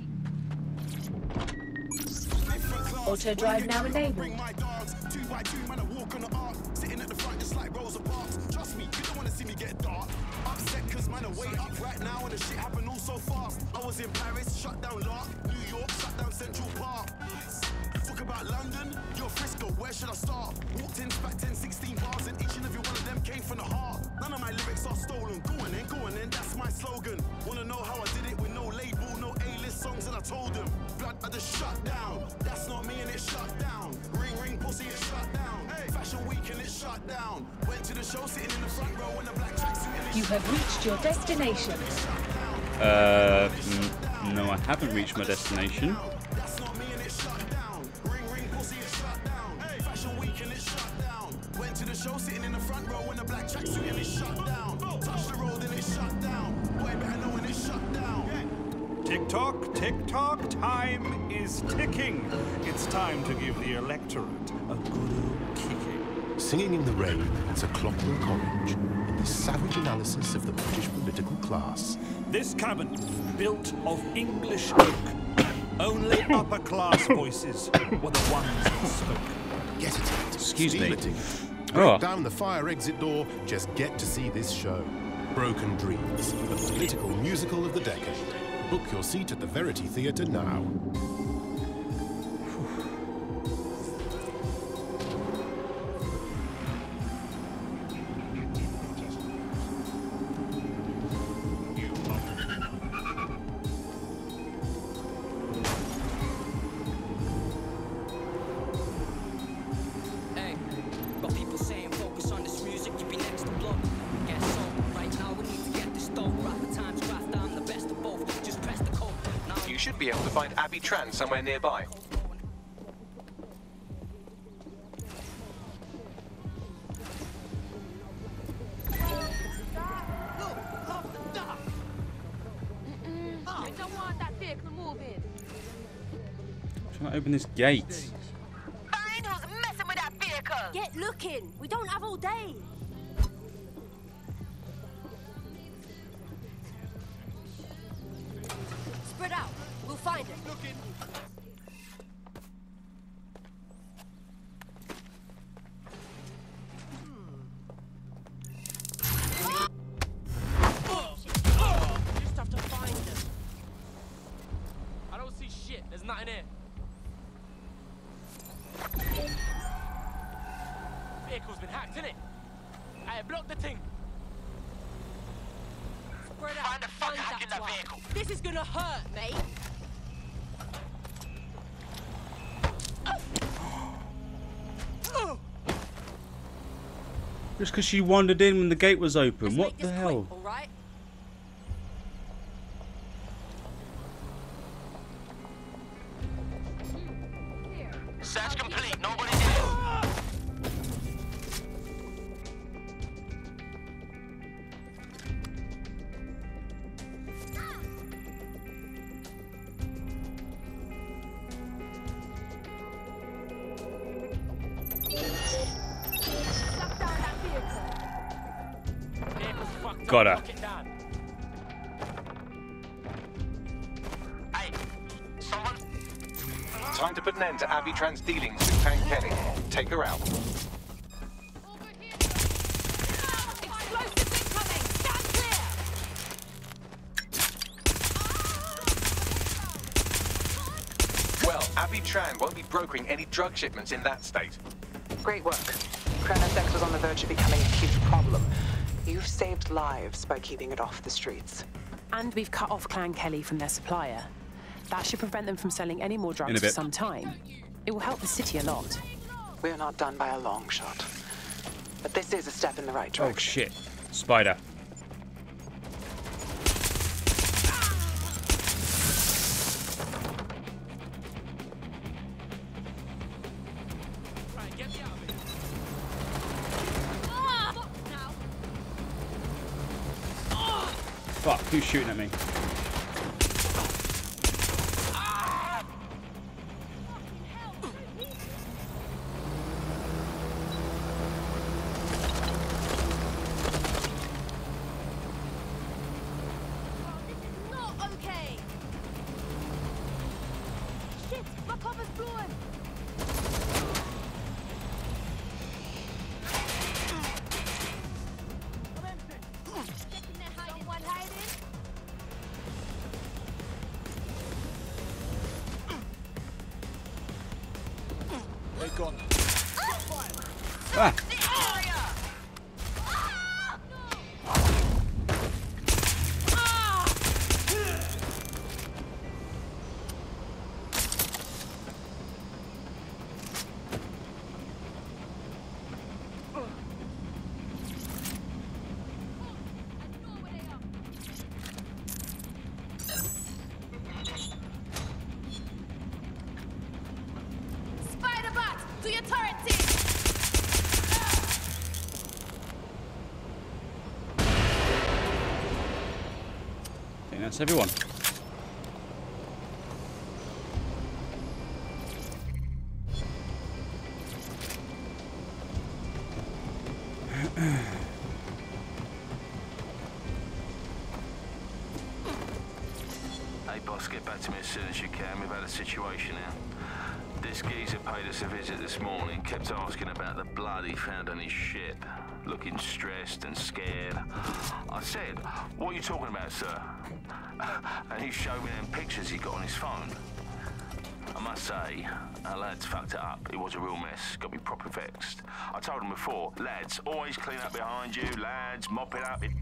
Auto drive now enabled. Bring my dogs, 2 by 2 man, I walk on the arc. Sitting at the front just like Rosa Parks. Trust me, you don't wanna see me get dark. Upset cause man, I way up right now and the shit happened all so fast. I was in Paris, shut down Lark. New York, shut down Central Park. Talk about London, you're Frisco, where should I start? Walked in, back 10, 16 bars and each and every one of them came from the heart. None of my lyrics are stolen. Go on then, that's my slogan. Wanna know how I did it with no label, no A-list songs, and I told them. Blood, I just shut down. That's not me and it shut down. Ring, ring, pussy, it shut down. Hey, Fashion Week and it shut down. Went to the show, sitting in the front row in the black tracksuit and it You have reached your destination. No, I haven't reached my destination. That's not me and it shut down. Ring, ring, pussy, it shut down. Hey, Fashion Week and it shut down. Went to the show, sitting in the front row in the black tracksuit and it shut down. Touch the road and it shut down. Boy, better know when it shut down. Tick-tock, tick-tock, time is ticking. It's time to give the electorate a good old kicking. Singing in the Rain, it's a Clockwork Orange, in the savage analysis of the British political class. This cabinet, built of English oak. Only upper-class voices were the ones that spoke. Get it? Excuse me. Break down the fire exit door, just get to see this show. Broken Dreams, the political musical of the decade. Book your seat at the Verity Theatre now. Hey, got people saying focus on this music, you be next to blow. Guess so. Right now we need to get this dope. Rapper times craft, I'm the best of both. Just press the code. Now You should be able to find Abby Tran somewhere nearby. I don't want that vehicle moving. I'm trying to open this gate. Find who's messing with that vehicle. Get looking. We don't have all day. Spread out. We'll find it. Looking. Just have to find them. I don't see shit. There's nothing here. Vehicle's been hacked, innit? Hey, block the thing. Spread out. Find that vehicle. This is gonna hurt, mate. Just because she wandered in when the gate was open. Let's What make the this hell? quick, all right? Search complete. Nobody's in. Got her. Time to put an end to Abby Tran's dealings with Clan Kelly. Take her out. Well, Abby Tran won't be brokering any drug shipments in that state. Great work. Kronos X was on the verge of becoming a huge problem. You've saved lives by keeping it off the streets. And we've cut off Clan Kelly from their supplier. That should prevent them from selling any more drugs for some time. It will help the city a lot. We're not done by a long shot. But this is a step in the right direction. Oh shit. Spider. Fuck, who's shooting at me? Ah. To your turret team! I think that's everyone. Hey boss, get back to me as soon as you can. We've had a situation here. This geezer paid us a visit this morning, kept asking about the blood he found on his ship, looking stressed and scared. I said, what are you talking about, sir? And he showed me them pictures he got on his phone. I must say, our lads fucked it up. It was a real mess, got me proper vexed. I told him before, lads, always clean up behind you, lads, mop it up. If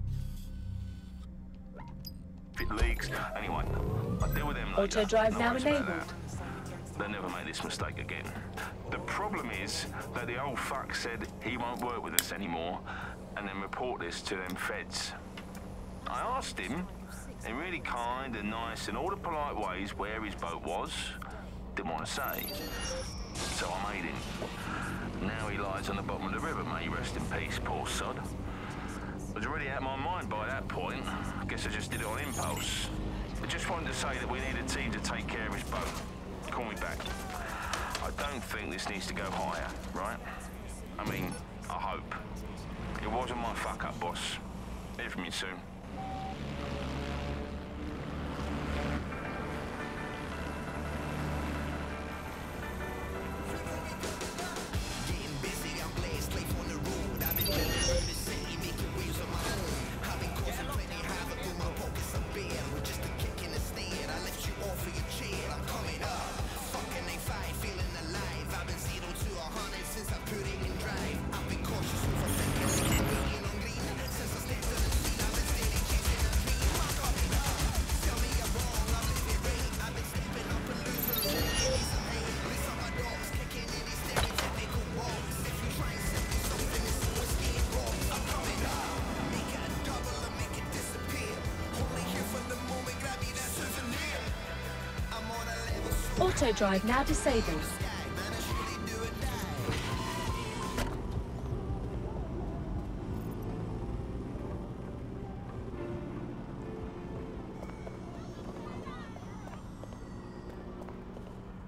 it leaks. Anyway, I'll deal with them later. Auto drive No now worries about enabled. that. They'll never make this mistake again. The problem is that the old fuck said he won't work with us anymore and then report this to them feds. I asked him, in really kind and nice and all the polite ways, where his boat was. Didn't want to say. So I made him. Now he lies on the bottom of the river, may he rest in peace, poor sod. I was already out of my mind by that point. I guess I just did it on impulse. I just wanted to say that we need a team to take care of his boat. Call me back. I don't think this needs to go higher, right? I mean, I hope. It wasn't my fuck up, boss. Hear from you soon. Auto drive now disabled.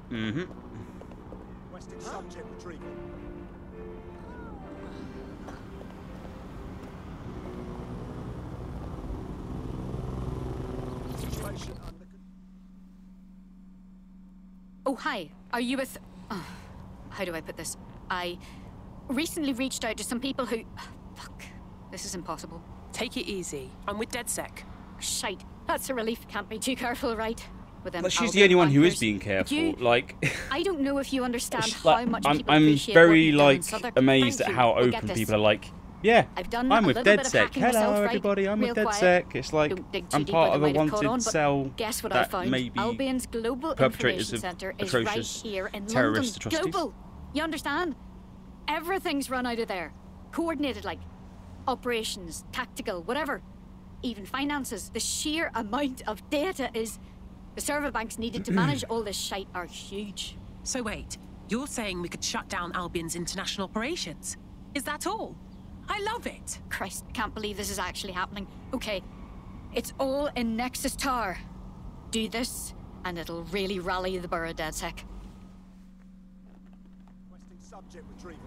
Mm-hmm. Requesting subject retrieval. Situation under Oh, hi. Are you with... Oh, how do I put this? I recently reached out to some people who... Fuck. This is impossible. Take it easy. I'm with DedSec. Shite. That's a relief. Can't be too careful, right? With them But she's the only one who is being careful. Like... I don't know if you understand like, how much I'm people appreciate what very, you've done in like, Southwark. amazed Thank at you. how We'll get open this. people are like, yeah, I've done I'm a with little bit of DedSec. hacking Hello, myself, right? everybody, I'm with Real DedSec. quiet. It's like, Don't dig too I'm deep, part I of a might have caught wanted on, but cell guess what that I found? may be Albion's Global perpetrators Information of Centre is right atrocious here in terrorist London. atrocities. Global. You understand? Everything's run out of there. Coordinated, like operations, tactical, whatever. Even finances. The sheer amount of data is... The server banks needed to manage all this shite are huge. So wait, you're saying we could shut down Albion's international operations? Is that all? I love it. Christ, I can't believe this is actually happening. Okay, it's all in Nexus Tower. Do this, and it'll really rally the borough, DedSec. requesting subject retrieval.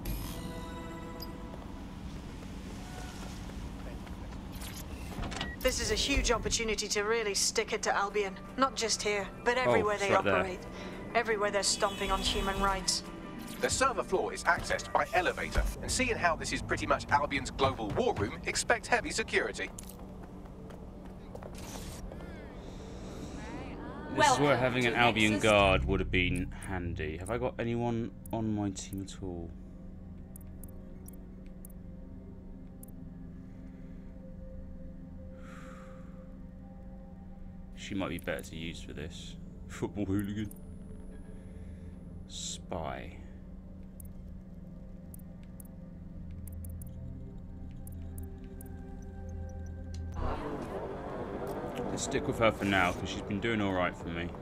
This is a huge opportunity to really stick it to Albion. Not just here, but everywhere they right there. operate. Everywhere they're stomping on human rights. The server floor is accessed by elevator, and seeing how this is pretty much Albion's global war room, expect heavy security. This is where having an Albion guard would have been handy. Have I got anyone on my team at all? She might be better to use for this. Football hooligan. Spy. Let's stick with her for now, because she's been doing alright for me.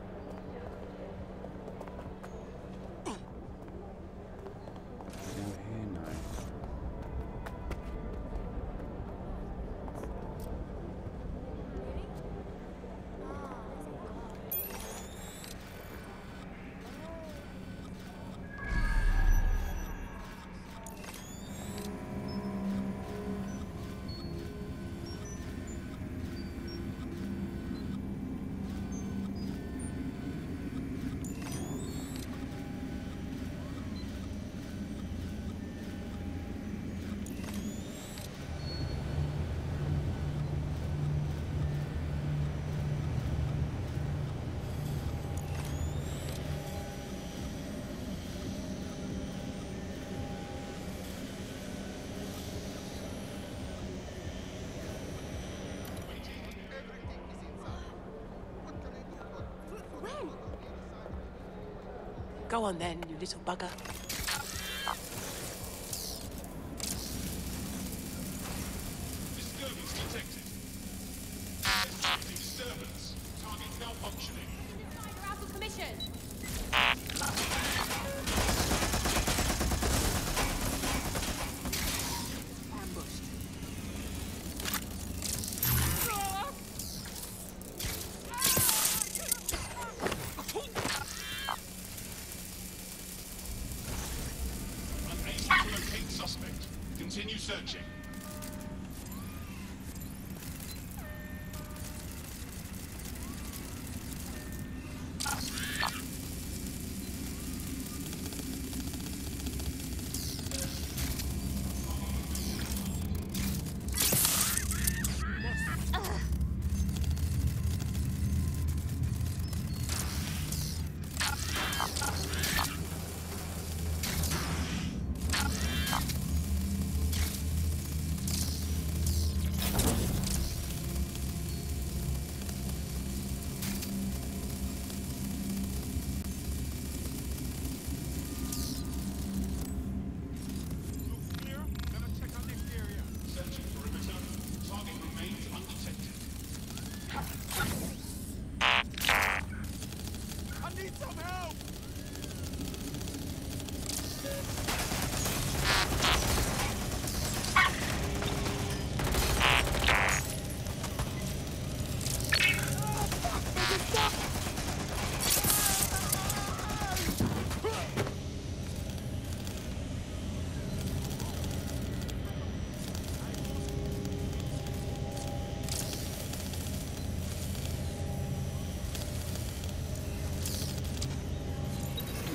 Go on then, you little bugger. Disturbance detected. Disturbance. Target malfunctioning. You're out of commission. Unable to locate suspect. Continue searching. Searching perimeter. Target remains undetected. I need some help!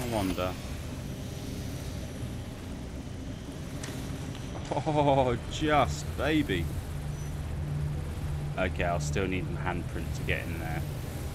wonder. Oh, just baby. Okay, I'll still need a handprint to get in there.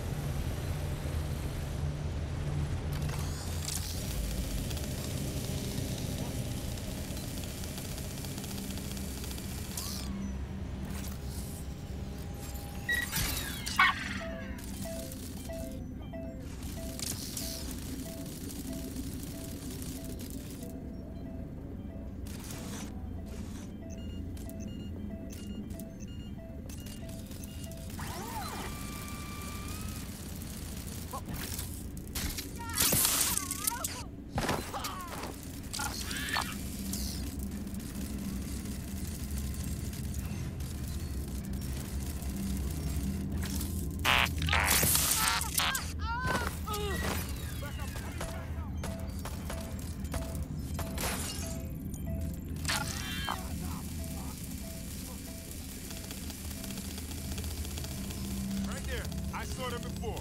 I saw them before.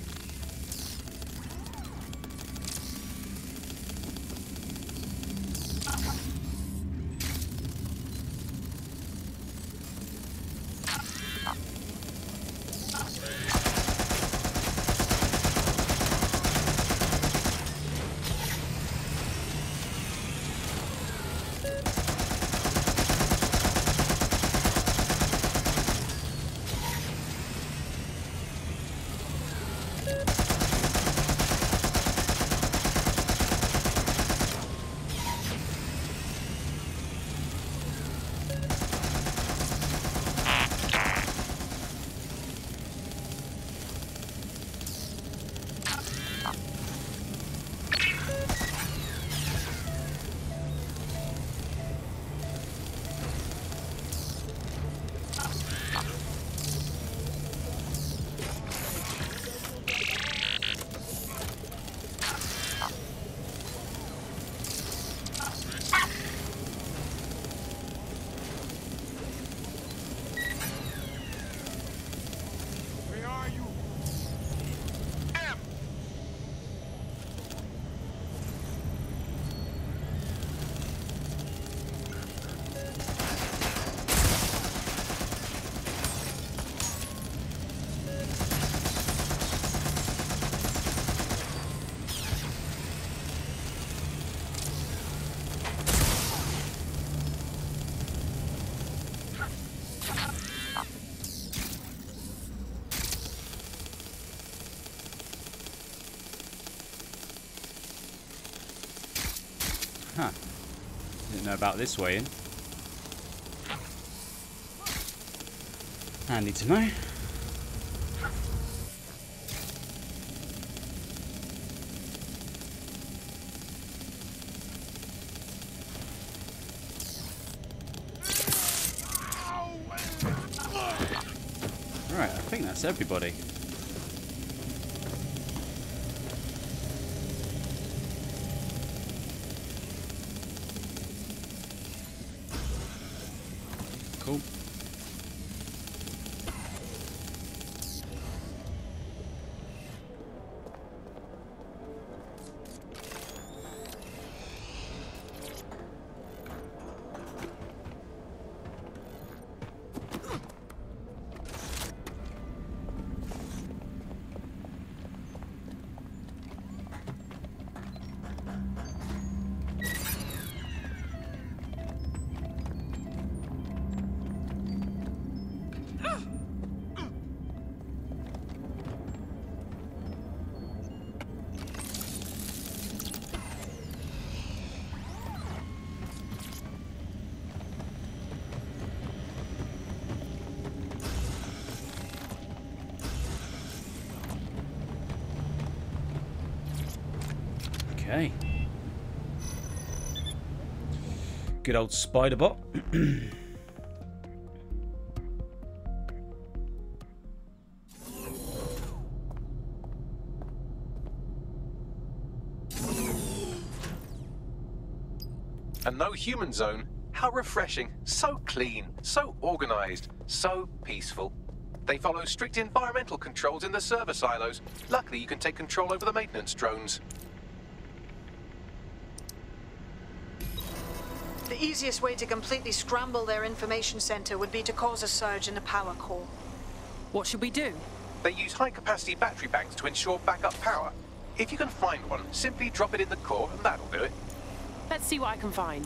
Huh. Didn't know about this way in. Handy to know. Right, I think that's everybody. Cool. Okay. Good old spider bot. A no human zone? How refreshing. So clean, so organized, so peaceful. They follow strict environmental controls in the server silos. Luckily, you can take control over the maintenance drones. The easiest way to completely scramble their information center would be to cause a surge in the power core. What should we do? They use high-capacity battery banks to ensure backup power. If you can find one, simply drop it in the core and that'll do it. Let's see what I can find.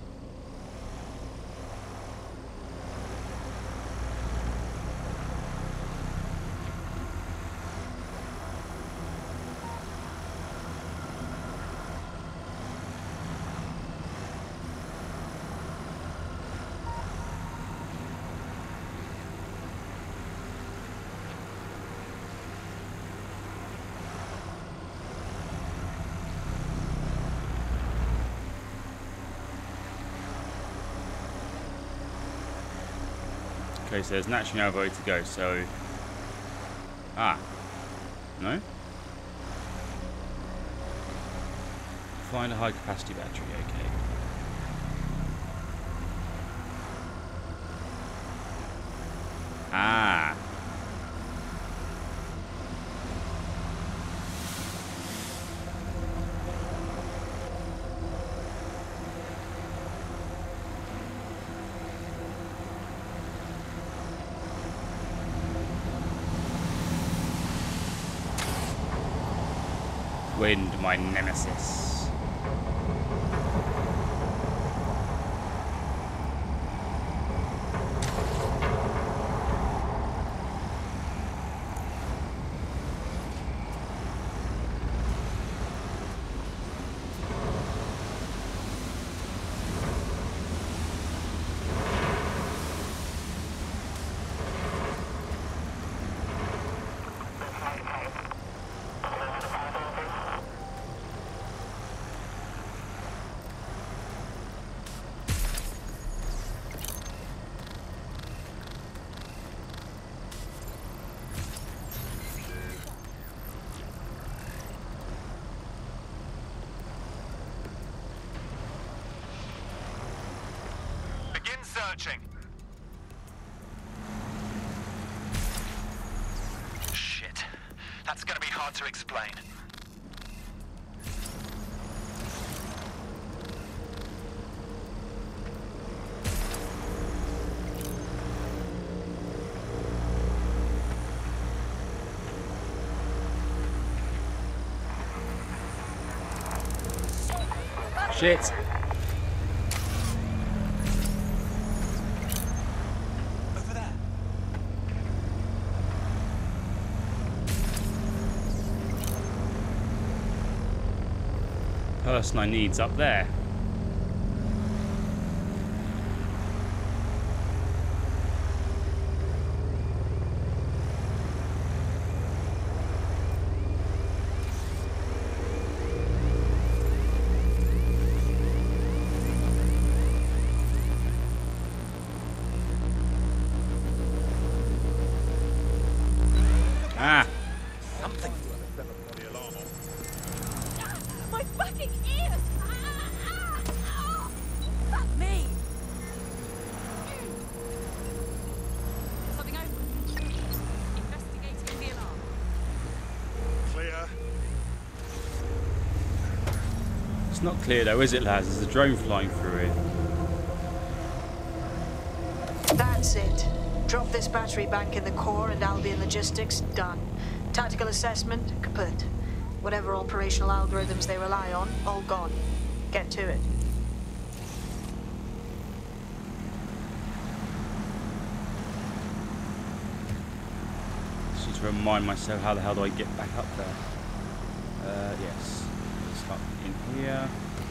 Okay, so there's naturally no way to go, so... Ah. No? Find a high capacity battery, okay. Ah. Wind, my nemesis. Searching. Shit. That's gonna be hard to explain. Shit. Person I need's up there. Ah. Something. My fucking ears! Fuck me! Something open. Investigating the alarm. Clear. It's not clear though, is it, lads? There's a drone flying through it. That's it. Drop this battery bank in the core and Albion logistics, done. Tactical assessment, kaput. Whatever operational algorithms they rely on, all gone. Get to it. Just need to remind myself, how the hell do I get back up there? Yes. Start in here.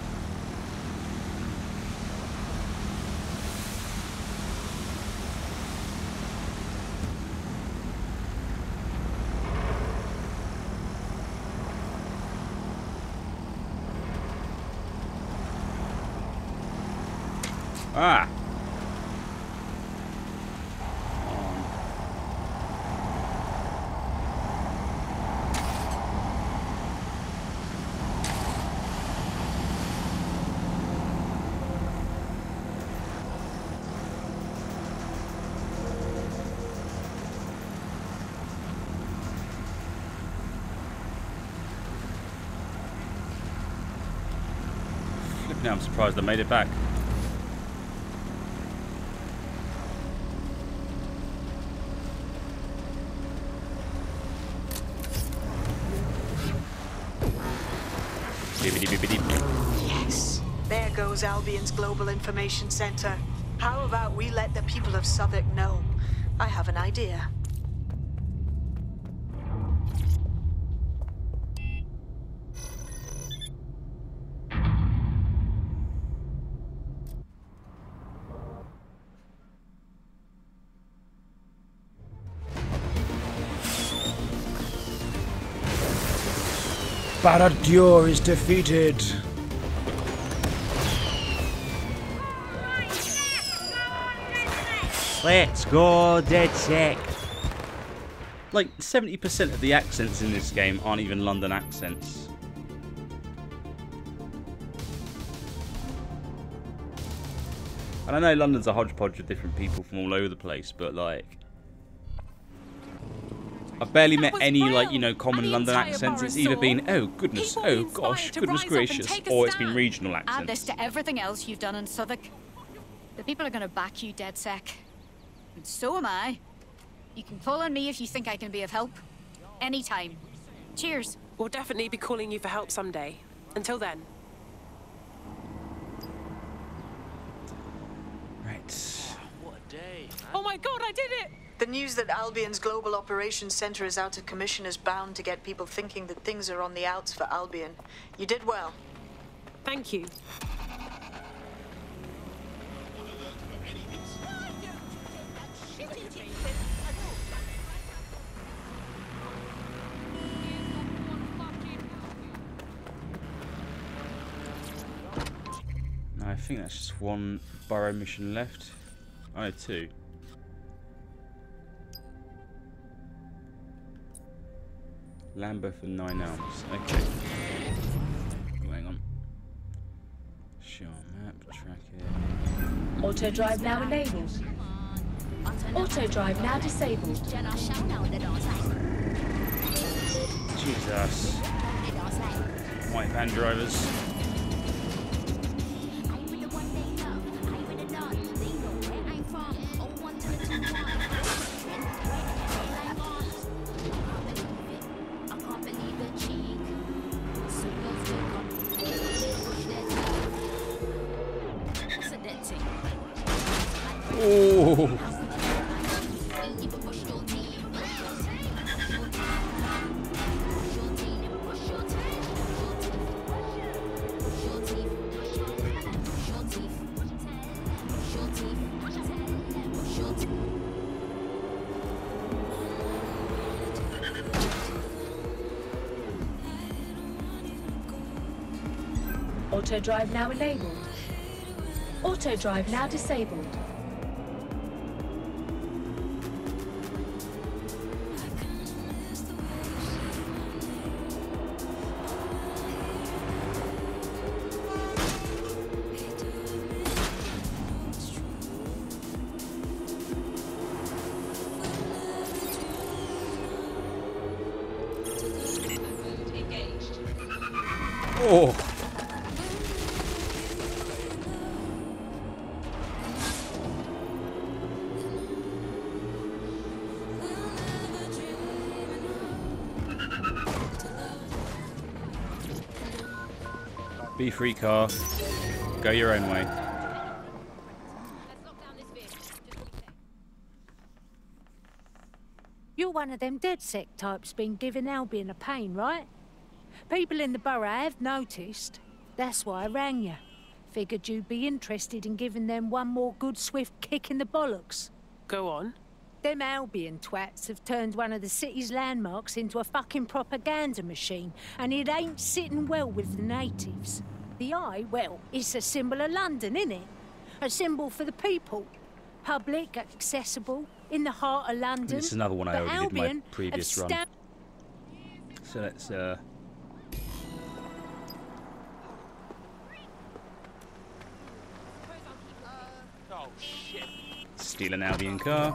Ah! Flipping out, I'm surprised I made it back. Yes. There goes Albion's Global Information Center. How about we let the people of Southwark know? I have an idea. Barad-dûr is defeated. Let's go, DedSec. Like 70% of the accents in this game aren't even London accents. And I know London's a hodgepodge of different people from all over the place, but like, I've barely met any, like, you know, common London accents. It's either been, oh goodness, oh gosh, goodness gracious, or it's been regional accents. Add this to everything else you've done in Southwark. The people are going to back you, DedSec. And so am I. You can call on me if you think I can be of help. Anytime. Cheers. We'll definitely be calling you for help someday. Until then. Right. What a day. Oh my god, I did it! The news that Albion's Global Operations Center is out of commission is bound to get people thinking that things are on the outs for Albion. You did well. Thank you. I think that's just one burrow mission left. Oh, no, two. Lambeth and 9 Elms. Okay. Oh, hang on. Show map, track it. Auto drive now enabled. Auto drive now disabled. Jesus. White van drivers. Oh. Auto drive now enabled. Auto drive now disabled. Oh. Be free, car. Go your own way. You're one of them DedSec types been giving Albion a pain, right? People in the borough have noticed. That's why I rang you. Figured you'd be interested in giving them one more good swift kick in the bollocks. Go on. Them Albion twats have turned one of the city's landmarks into a fucking propaganda machine, and it ain't sitting well with the natives. The eye, well, it's a symbol of London, innit? A symbol for the people. Public, accessible, in the heart of London. This is another one I But already did in my Albion previous have run. So let's Oh, shit. steal an Albion car.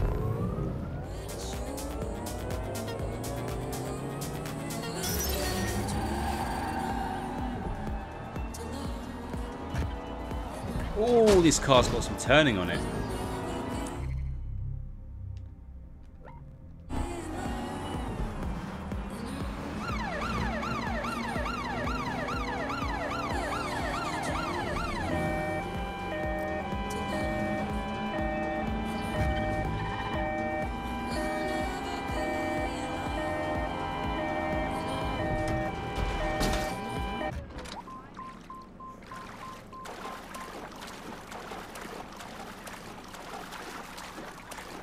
Oh, this car's got some turning on it.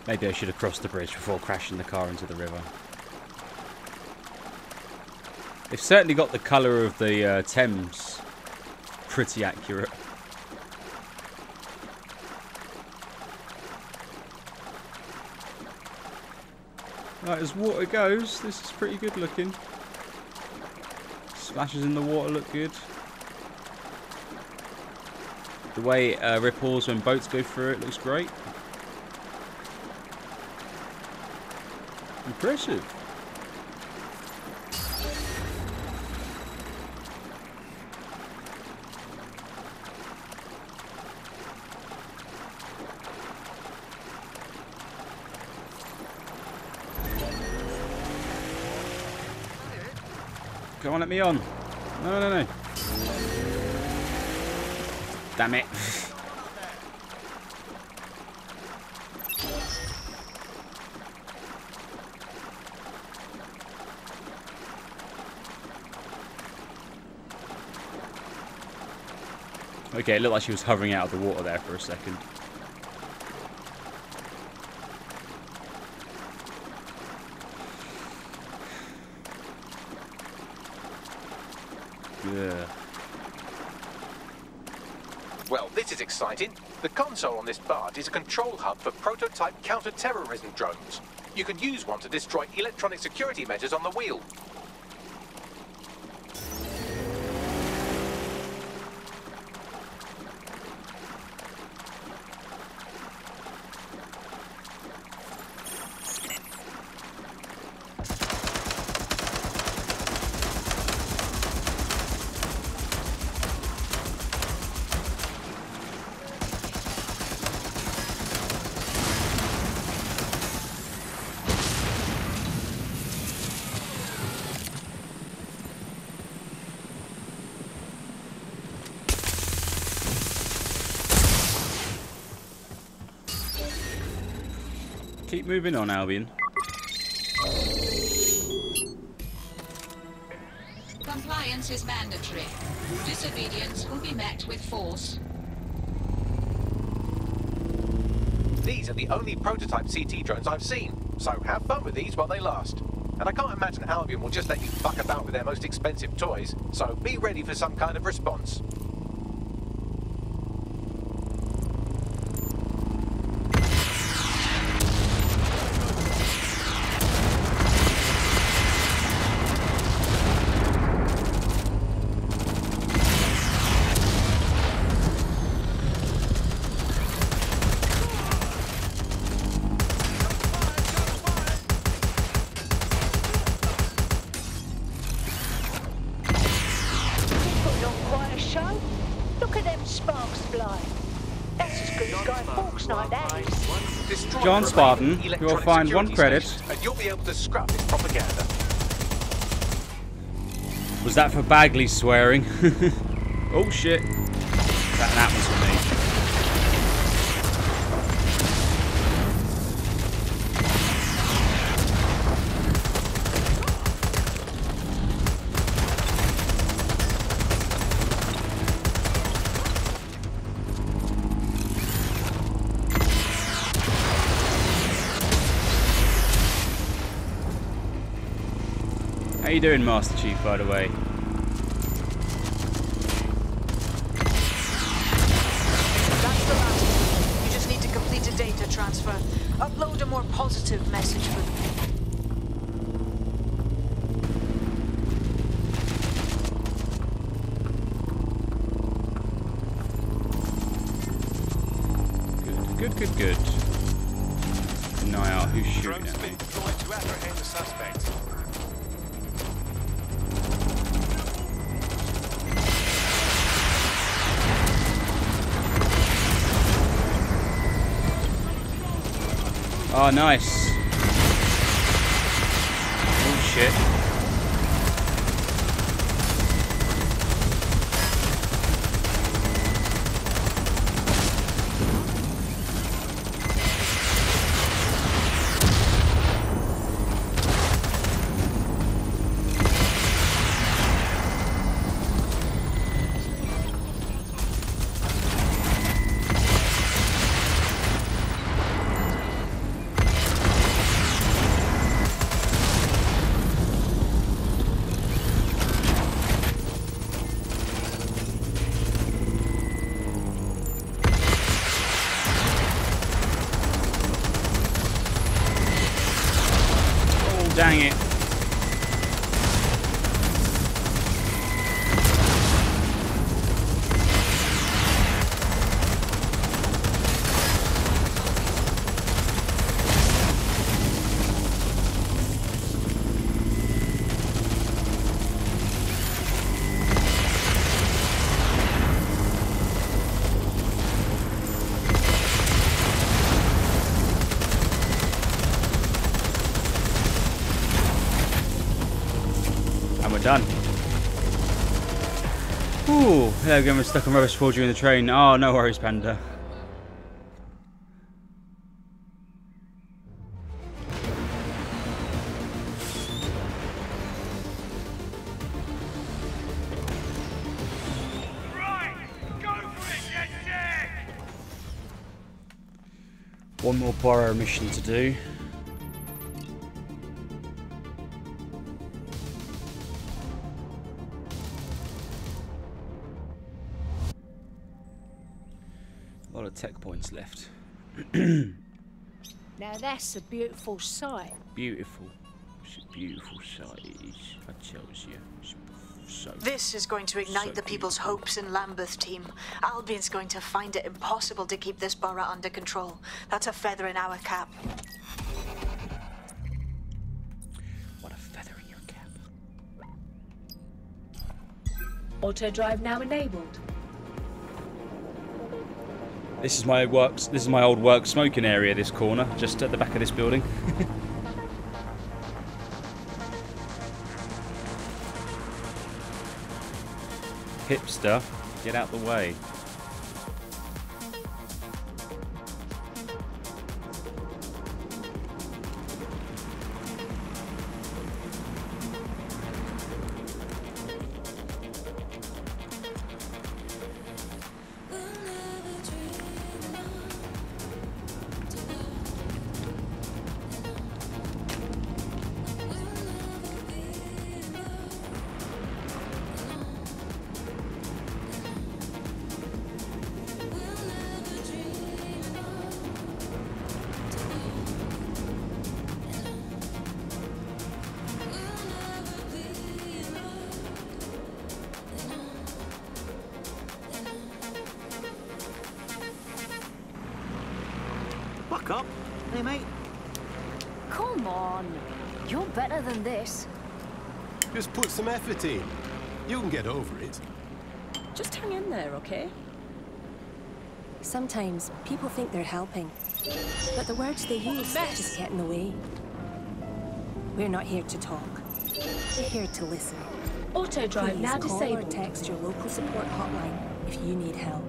Maybe I should have crossed the bridge before crashing the car into the river. They've certainly got the colour of the Thames pretty accurate. Right, as water goes, this is pretty good looking. Splashes in the water look good. The way it ripples when boats go through it looks great. Impressive. Come on, let me on. No, no, no. Damn it. Okay, it looked like she was hovering out of the water there for a second. Yeah. Well, this is exciting. The console on this barge is a control hub for prototype counter-terrorism drones. You can use one to destroy electronic security measures on the wheel. Keep moving on, Albion. Compliance is mandatory. Disobedience will be met with force. These are the only prototype CT drones I've seen, so have fun with these while they last. And I can't imagine Albion will just let you fuck about with their most expensive toys, so be ready for some kind of response. John Spartan, you will find 1 credit. And you'll be able to scrap this propaganda. Was that for Bagley swearing? Oh shit. That was for me. How you doing, Master Chief, by the way? That's the last. You just need to complete a data transfer. Upload a more positive message for them. Good, good, good. No, who's shooting at me? Deployed to apprehend the suspect. Oh, nice. Oh, shit. done. Ooh, hello again, we're stuck on rubbish before during the train. Oh, no worries, Panda. One more borrow mission to do. A lot of tech points left. Now that's a beautiful sight. Beautiful. It's a beautiful sight it is, I tells you. It's so This is going to ignite the people's hopes in Lambeth, team. Albion's going to find it impossible to keep this borough under control. That's a feather in our cap. What a feather in your cap. Auto drive now enabled. This is my old work smoking area, this corner, just at the back of this building. Hipster, get out the way. Buck up. Hey, mate. Come on. You're better than this. Just put some effort in. You can get over it. Just hang in there, okay? Sometimes people think they're helping, but the words they use just get in the way. We're not here to talk. We're here to listen. Auto drive now Please call disabled. or text your local support hotline if you need help.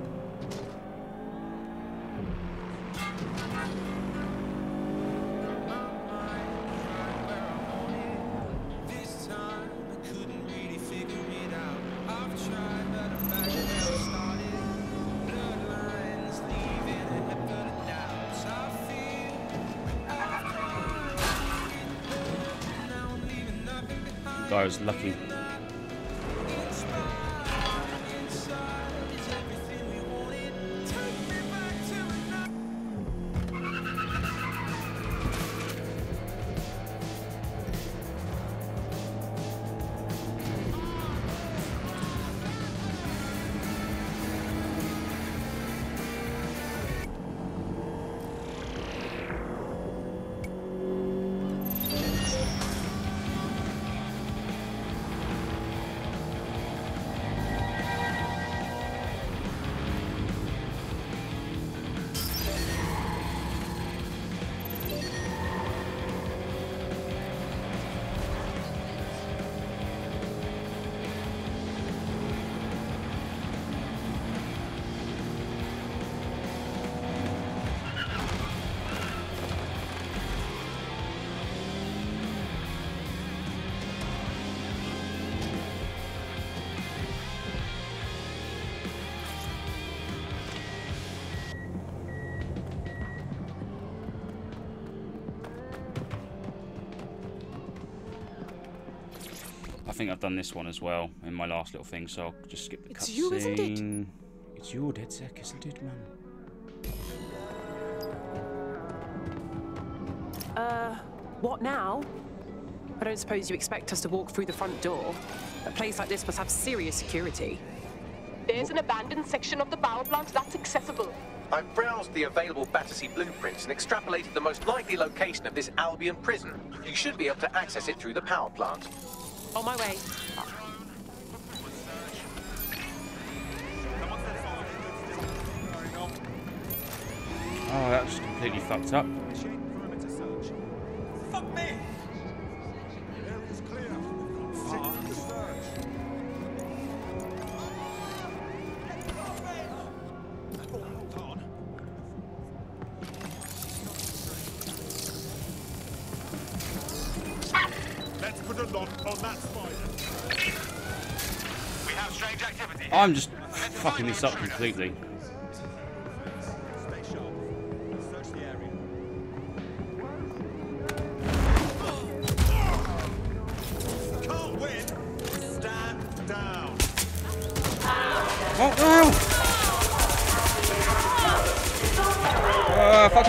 Guy was lucky. I think I've done this one as well in my last little thing, so I'll just skip the cutscene. It's you, isn't it? It's your DedSec, isn't it, man? What now? I don't suppose you expect us to walk through the front door. A place like this must have serious security. There's an abandoned section of the power plant that's accessible. I've browsed the available Battersea blueprints and extrapolated the most likely location of this Albion prison. You should be able to access it through the power plant. On my way. Oh, that's completely fucked up. Fuck me! Strange activity. I'm just fucking this up completely. Can't win. Stand down. Oh no! Fuck.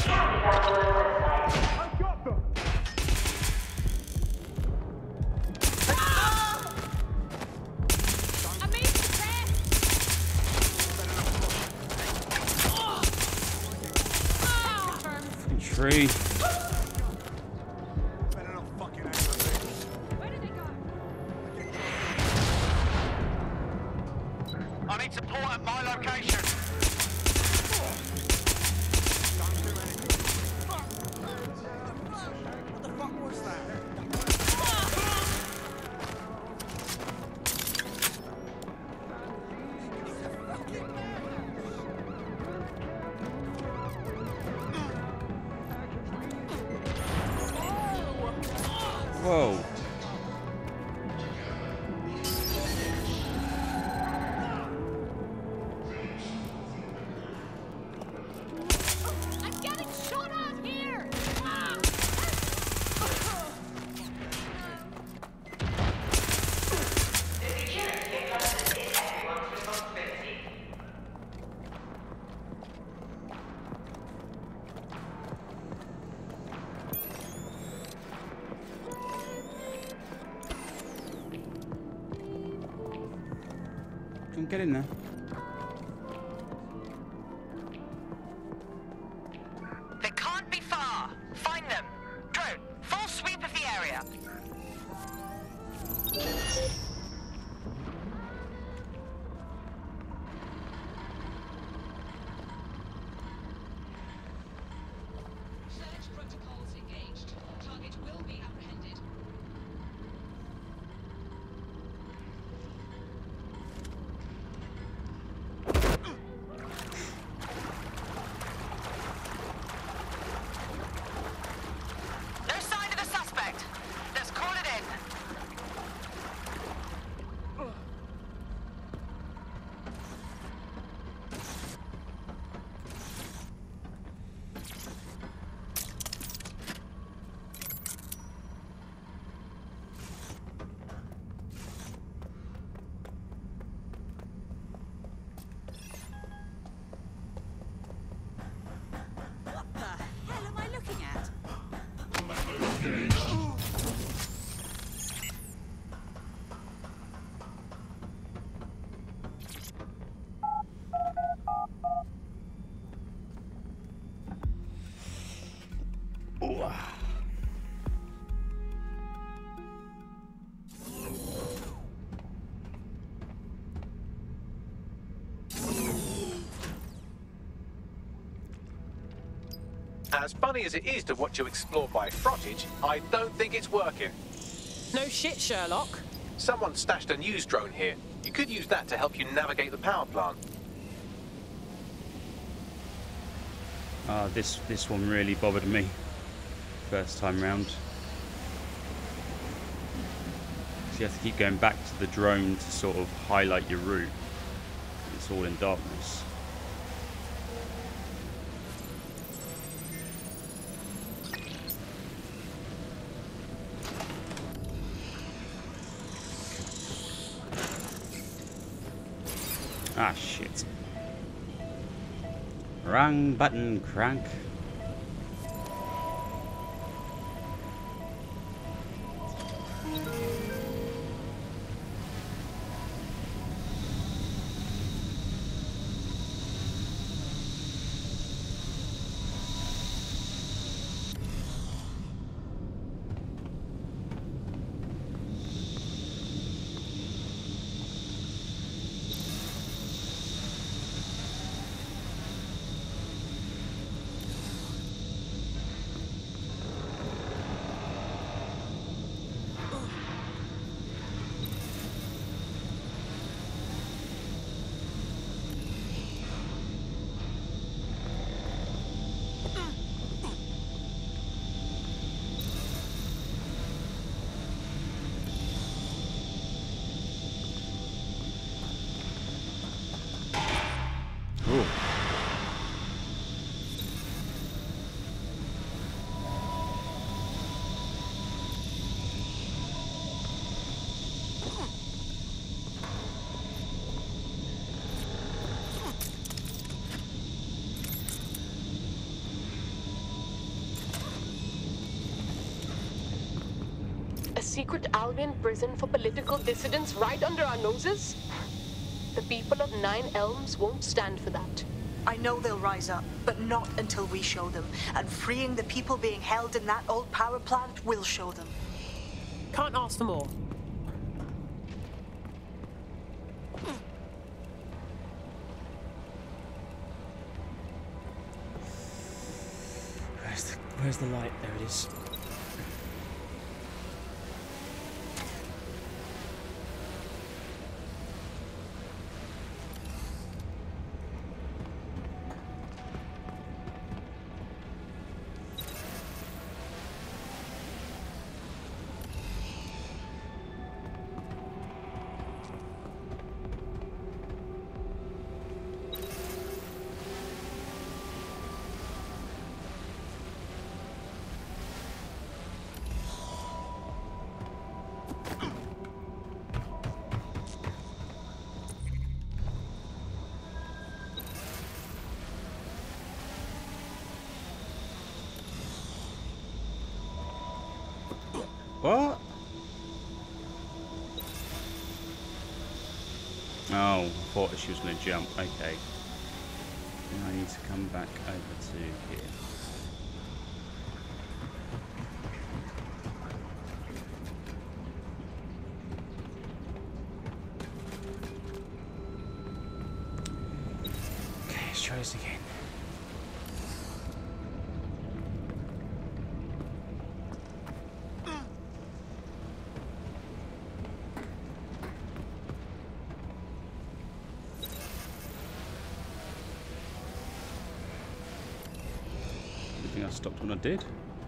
Tree. I need support at my location. What the fuck was that? Whoa. I'm getting shot at here! Come get in there. They can't be far. Find them. Drone, full sweep of the area. Search protocols engaged. Target will be apprehended. No sign of the suspect. Let's call it in. What the hell am I looking at? As funny as it is to watch you explore by frontage, I don't think it's working. No shit, Sherlock. Someone stashed a news drone here. You could use that to help you navigate the power plant. This one really bothered me. First time round. So you have to keep going back to the drone to sort of highlight your route. It's all in darkness. Ah, shit. Wrong button, crank. secret Albion prison for political dissidents right under our noses? The people of Nine Elms won't stand for that. I know they'll rise up, but not until we show them. And freeing the people being held in that old power plant will show them. Can't ask for more. Where's the light? There it is. What? Oh, I thought she was going to jump. Okay. Now I need to come back over to here. Okay, let's try this again. I stopped when I did.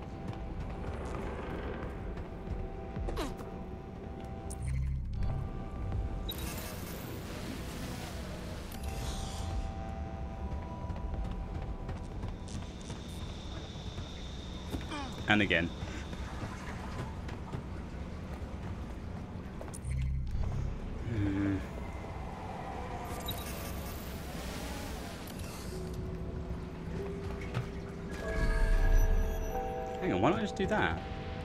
And again. Hang on, why don't I just do that?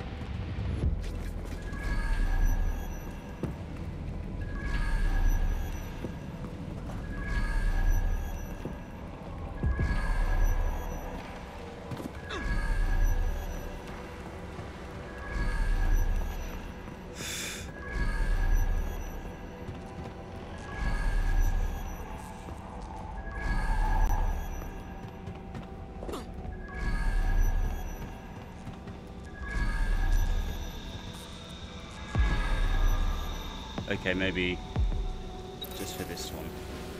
Okay, maybe just for this one.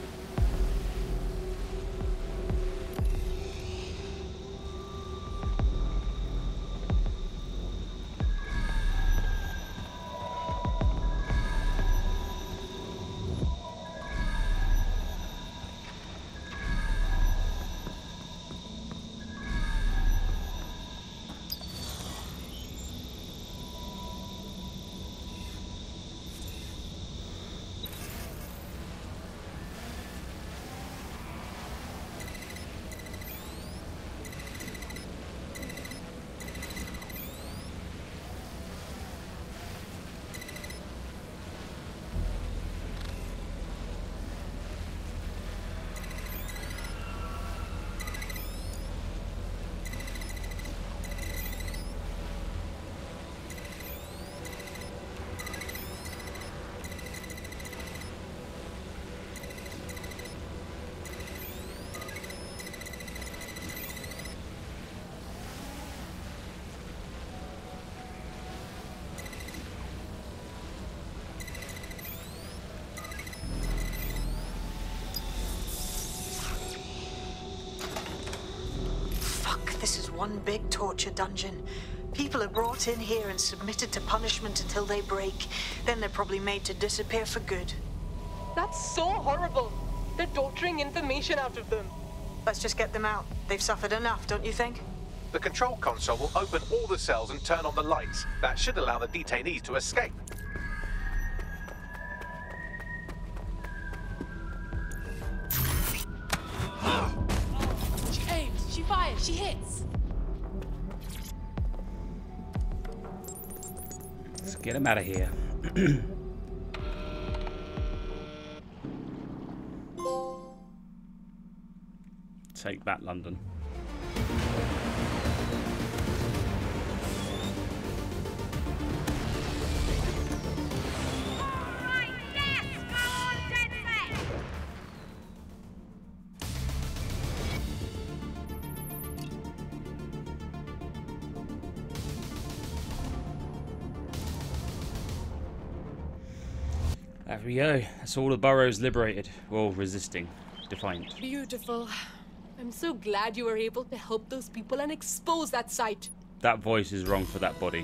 This is one big torture dungeon. People are brought in here and submitted to punishment until they break. Then they're probably made to disappear for good. That's so horrible. They're torturing information out of them. Let's just get them out. They've suffered enough, don't you think? The control console will open all the cells and turn on the lights. That should allow the detainees to escape. She aims, she fires, she hits. Get him out of here. Take back London. There we go. That's all the boroughs liberated. Well, resisting. Defiant. Beautiful. I'm so glad you were able to help those people and expose that site. That voice is wrong for that body.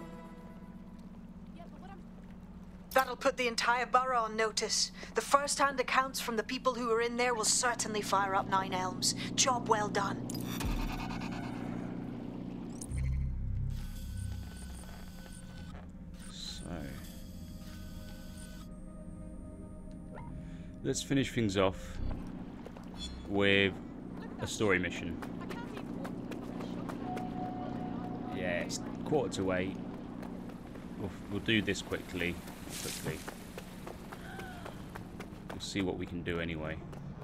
That'll put the entire borough on notice. The first-hand accounts from the people who were in there will certainly fire up Nine Elms. Job well done. Let's finish things off with a story mission. Yeah, it's 7:45. We'll do this quickly. We'll see what we can do anyway.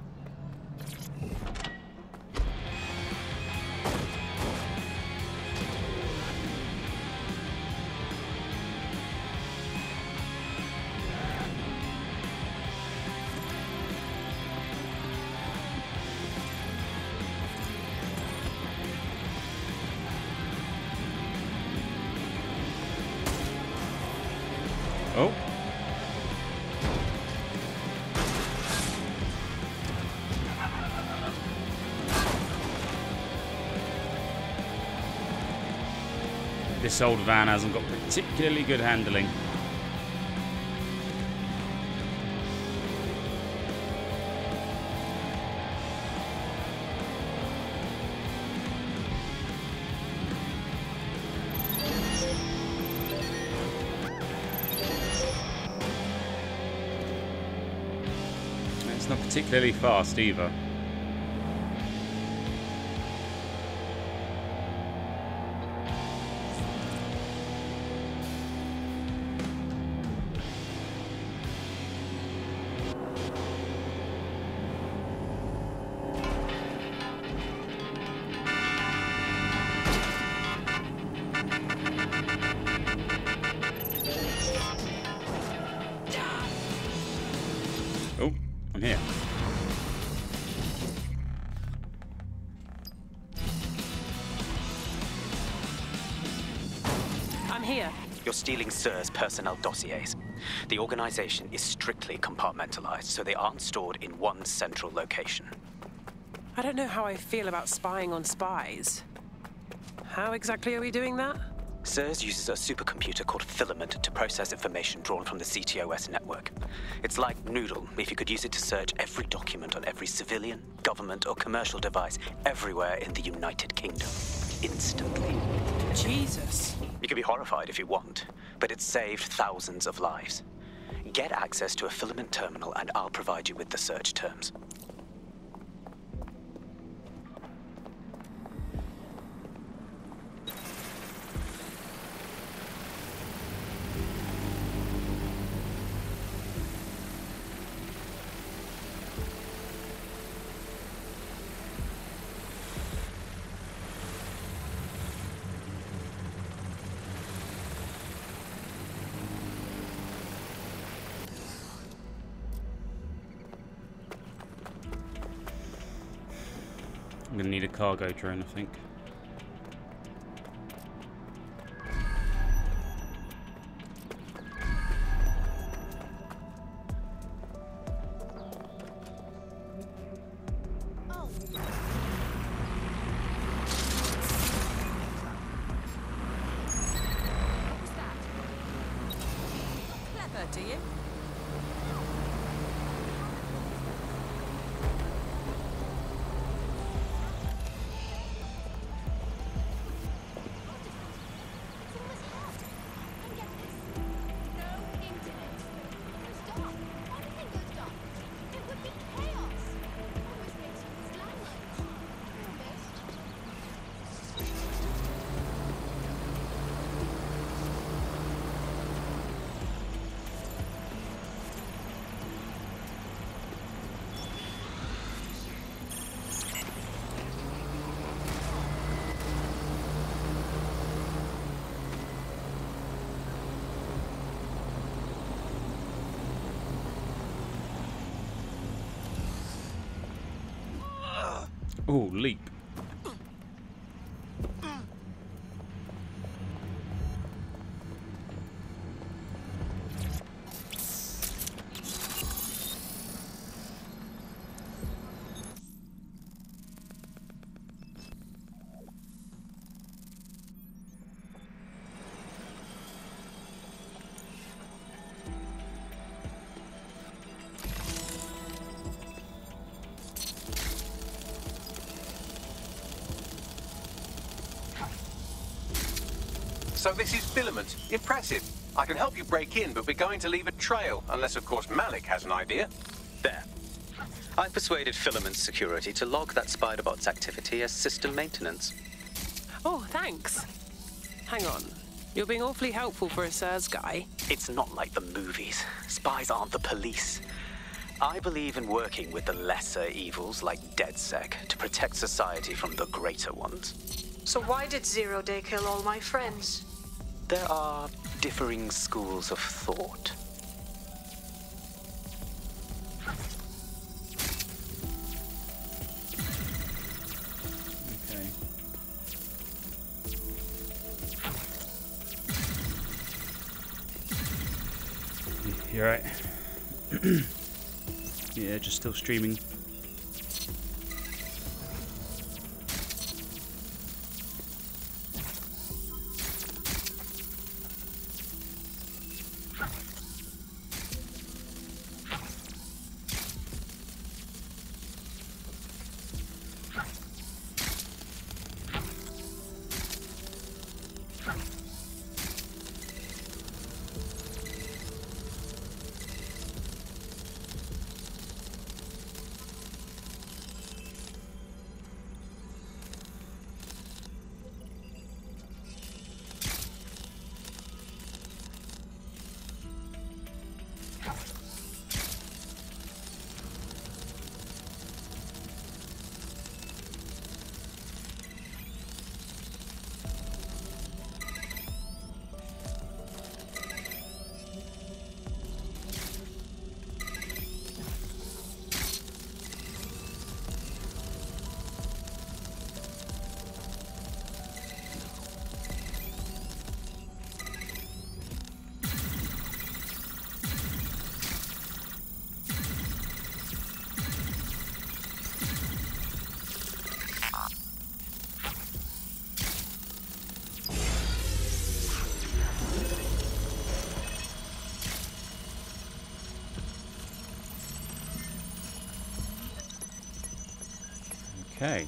Oh. This old van hasn't got particularly good handling. It's not particularly fast either. Oh, I'm here. I'm here. You're stealing SIR's personnel dossiers. The organization is strictly compartmentalized, so they aren't stored in one central location. I don't know how I feel about spying on spies. How exactly are we doing that? SIRS uses a supercomputer called Filament to process information drawn from the CTOS network. It's like Noodle if you could use it to search every document on every civilian, government, or commercial device everywhere in the United Kingdom. Instantly. Jesus. You can be horrified if you want, but it's saved thousands of lives. Get access to a Filament terminal and I'll provide you with the search terms. I'm gonna need a cargo drone, I think. Clever, do you? Oh, leap. So this is Filament. Impressive. I can help you break in, but we're going to leave a trail, unless of course Malik has an idea. There. I persuaded Filament Security to log that Spider-Bot's activity as system maintenance. Oh, thanks. Hang on. You're being awfully helpful for a SIRS guy. It's not like the movies. Spies aren't the police. I believe in working with the lesser evils like DedSec to protect society from the greater ones. So why did Zero Day kill all my friends? There are differing schools of thought. Okay. You're right. Yeah, just still streaming. Okay.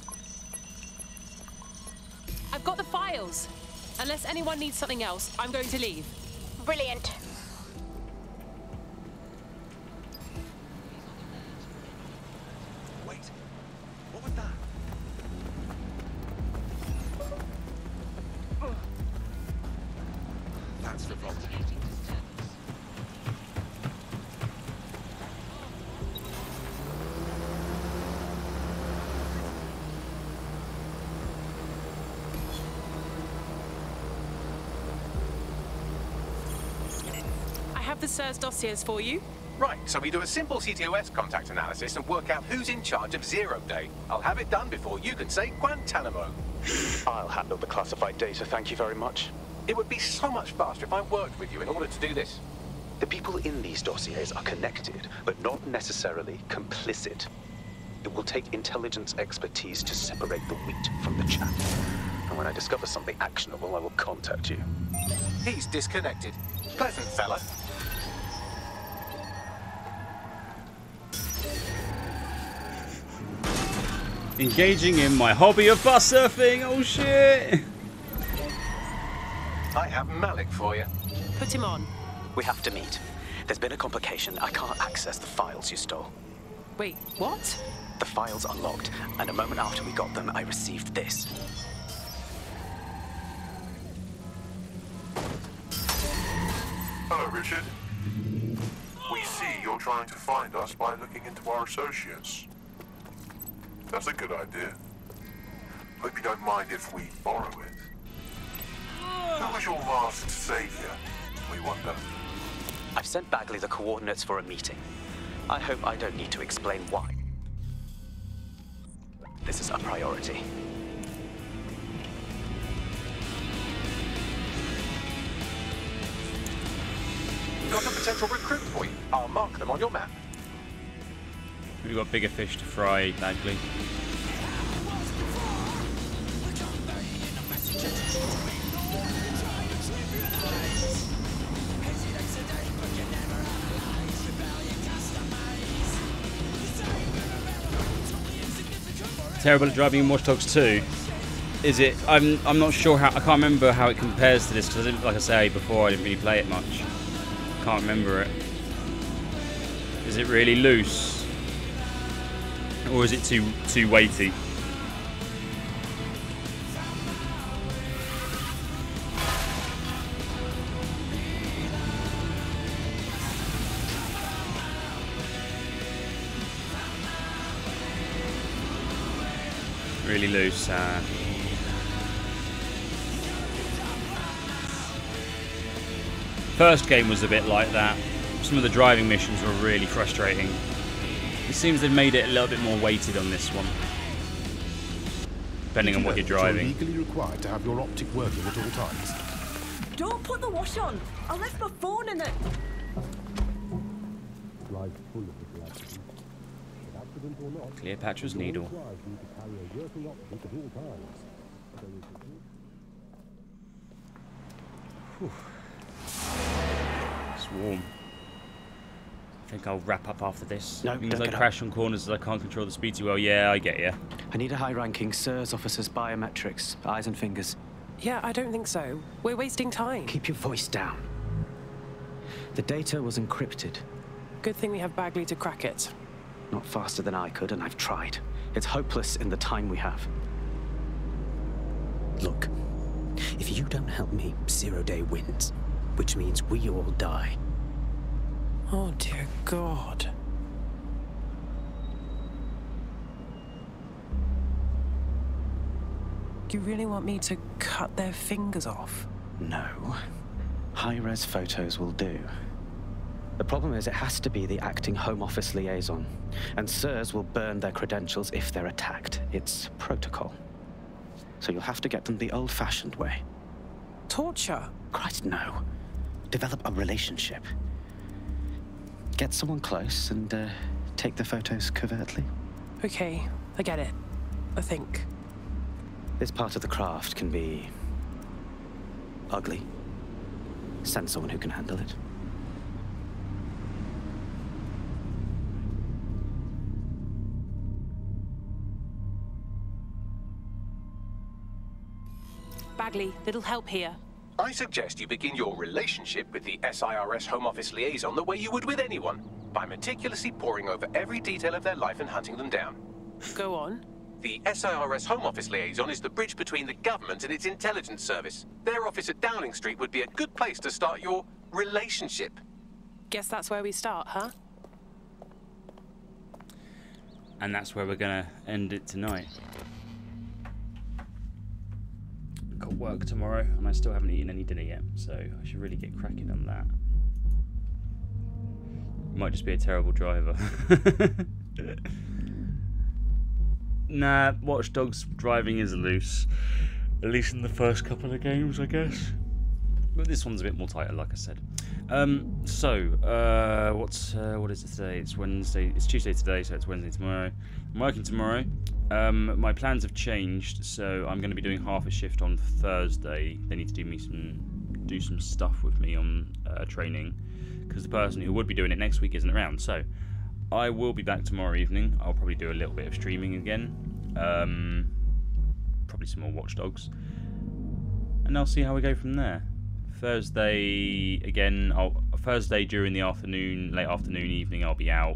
I've got the files. Unless anyone needs something else, I'm going to leave. Brilliant. Wait, what was that? That's revolting. I have the SIRS dossiers for you. Right, so we do a simple CTOS contact analysis and work out who's in charge of Zero Day. I'll have it done before you can say Guantanamo. I'll handle the classified data, thank you very much. It would be so much faster if I worked with you in order to do this. The people in these dossiers are connected, but not necessarily complicit. It will take intelligence expertise to separate the wheat from the chaff. And when I discover something actionable, I will contact you. He's disconnected. Pleasant fella. Engaging in my hobby of bus surfing. Oh shit! I have Malik for you. Put him on. We have to meet. There's been a complication. I can't access the files you stole. Wait, what? The files are logged, and a moment after we got them, I received this. Hello, Richard. We see you're trying to find us by looking into our associates. That's a good idea. Hope you don't mind if we borrow it. Who was your masked savior, we wonder? I've sent Bagley the coordinates for a meeting. I hope I don't need to explain why. This is a priority. Got a potential recruit for you. I'll mark them on your map. We've got bigger fish to fry, Bagley. Terrible at driving in Watch Dogs 2. Is it? I'm not sure how. I can't remember how it compares to this because, like I say before, I didn't really play it much. Can't remember it. Is it really loose, or is it too weighty? Really loose. First game was a bit like that. Some of the driving missions were really frustrating. It seems they've made it a little bit more weighted on this one, depending on what you're driving. You're legally required to have your optic working at all times. Don't put the wash on. I left my phone in it. Cleopatra's Needle. Whew. It's warm. I think I'll wrap up after this. No, because don't I get crash on corners as I can't control the speed too well. Yeah, I get you. I need a high-ranking SIRS officer's biometrics, eyes and fingers. Yeah, I don't think so. We're wasting time. Keep your voice down. The data was encrypted. Good thing we have Bagley to crack it. Not faster than I could, and I've tried. It's hopeless in the time we have. Look, if you don't help me, Zero Day wins, which means we all die. Oh, dear God. You really want me to cut their fingers off? No. High-res photos will do. The problem is it has to be the acting Home Office liaison, and SIRS will burn their credentials if they're attacked. It's protocol. So you'll have to get them the old-fashioned way. Torture? Christ, no. Develop a relationship. Get someone close and take the photos covertly. Okay, I get it. I think. This part of the craft can be ugly. Send someone who can handle it. Bagley, little help here. I suggest you begin your relationship with the SIRS Home Office liaison the way you would with anyone, by meticulously poring over every detail of their life and hunting them down. Go on. The SIRS Home Office liaison is the bridge between the government and its intelligence service. Their office at Downing Street would be a good place to start your relationship. Guess that's where we start, huh? And that's where we're gonna end it tonight. Got work tomorrow, and I still haven't eaten any dinner yet, so I should really get cracking on that. Might just be a terrible driver. Nah, Watch Dogs driving is loose. At least in the first couple of games, I guess. But this one's a bit more tighter, like I said. What is it today? It's Wednesday. It's Tuesday today, so it's Wednesday tomorrow. I'm working tomorrow. My plans have changed, so I'm going to be doing half a shift on Thursday. They need to do some stuff with me on training, because the person who would be doing it next week isn't around. So I will be back tomorrow evening. I'll probably do a little bit of streaming again. Probably some more Watch Dogs, and I'll see how we go from there. Thursday again. Thursday during the afternoon, late afternoon, evening, I'll be out.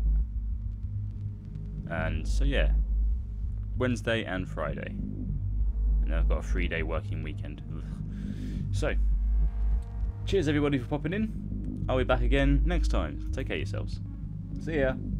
And so yeah, Wednesday and Friday, and then I've got a 3-day working weekend. So, cheers everybody for popping in. I'll be back again next time. Take care of yourselves. See ya.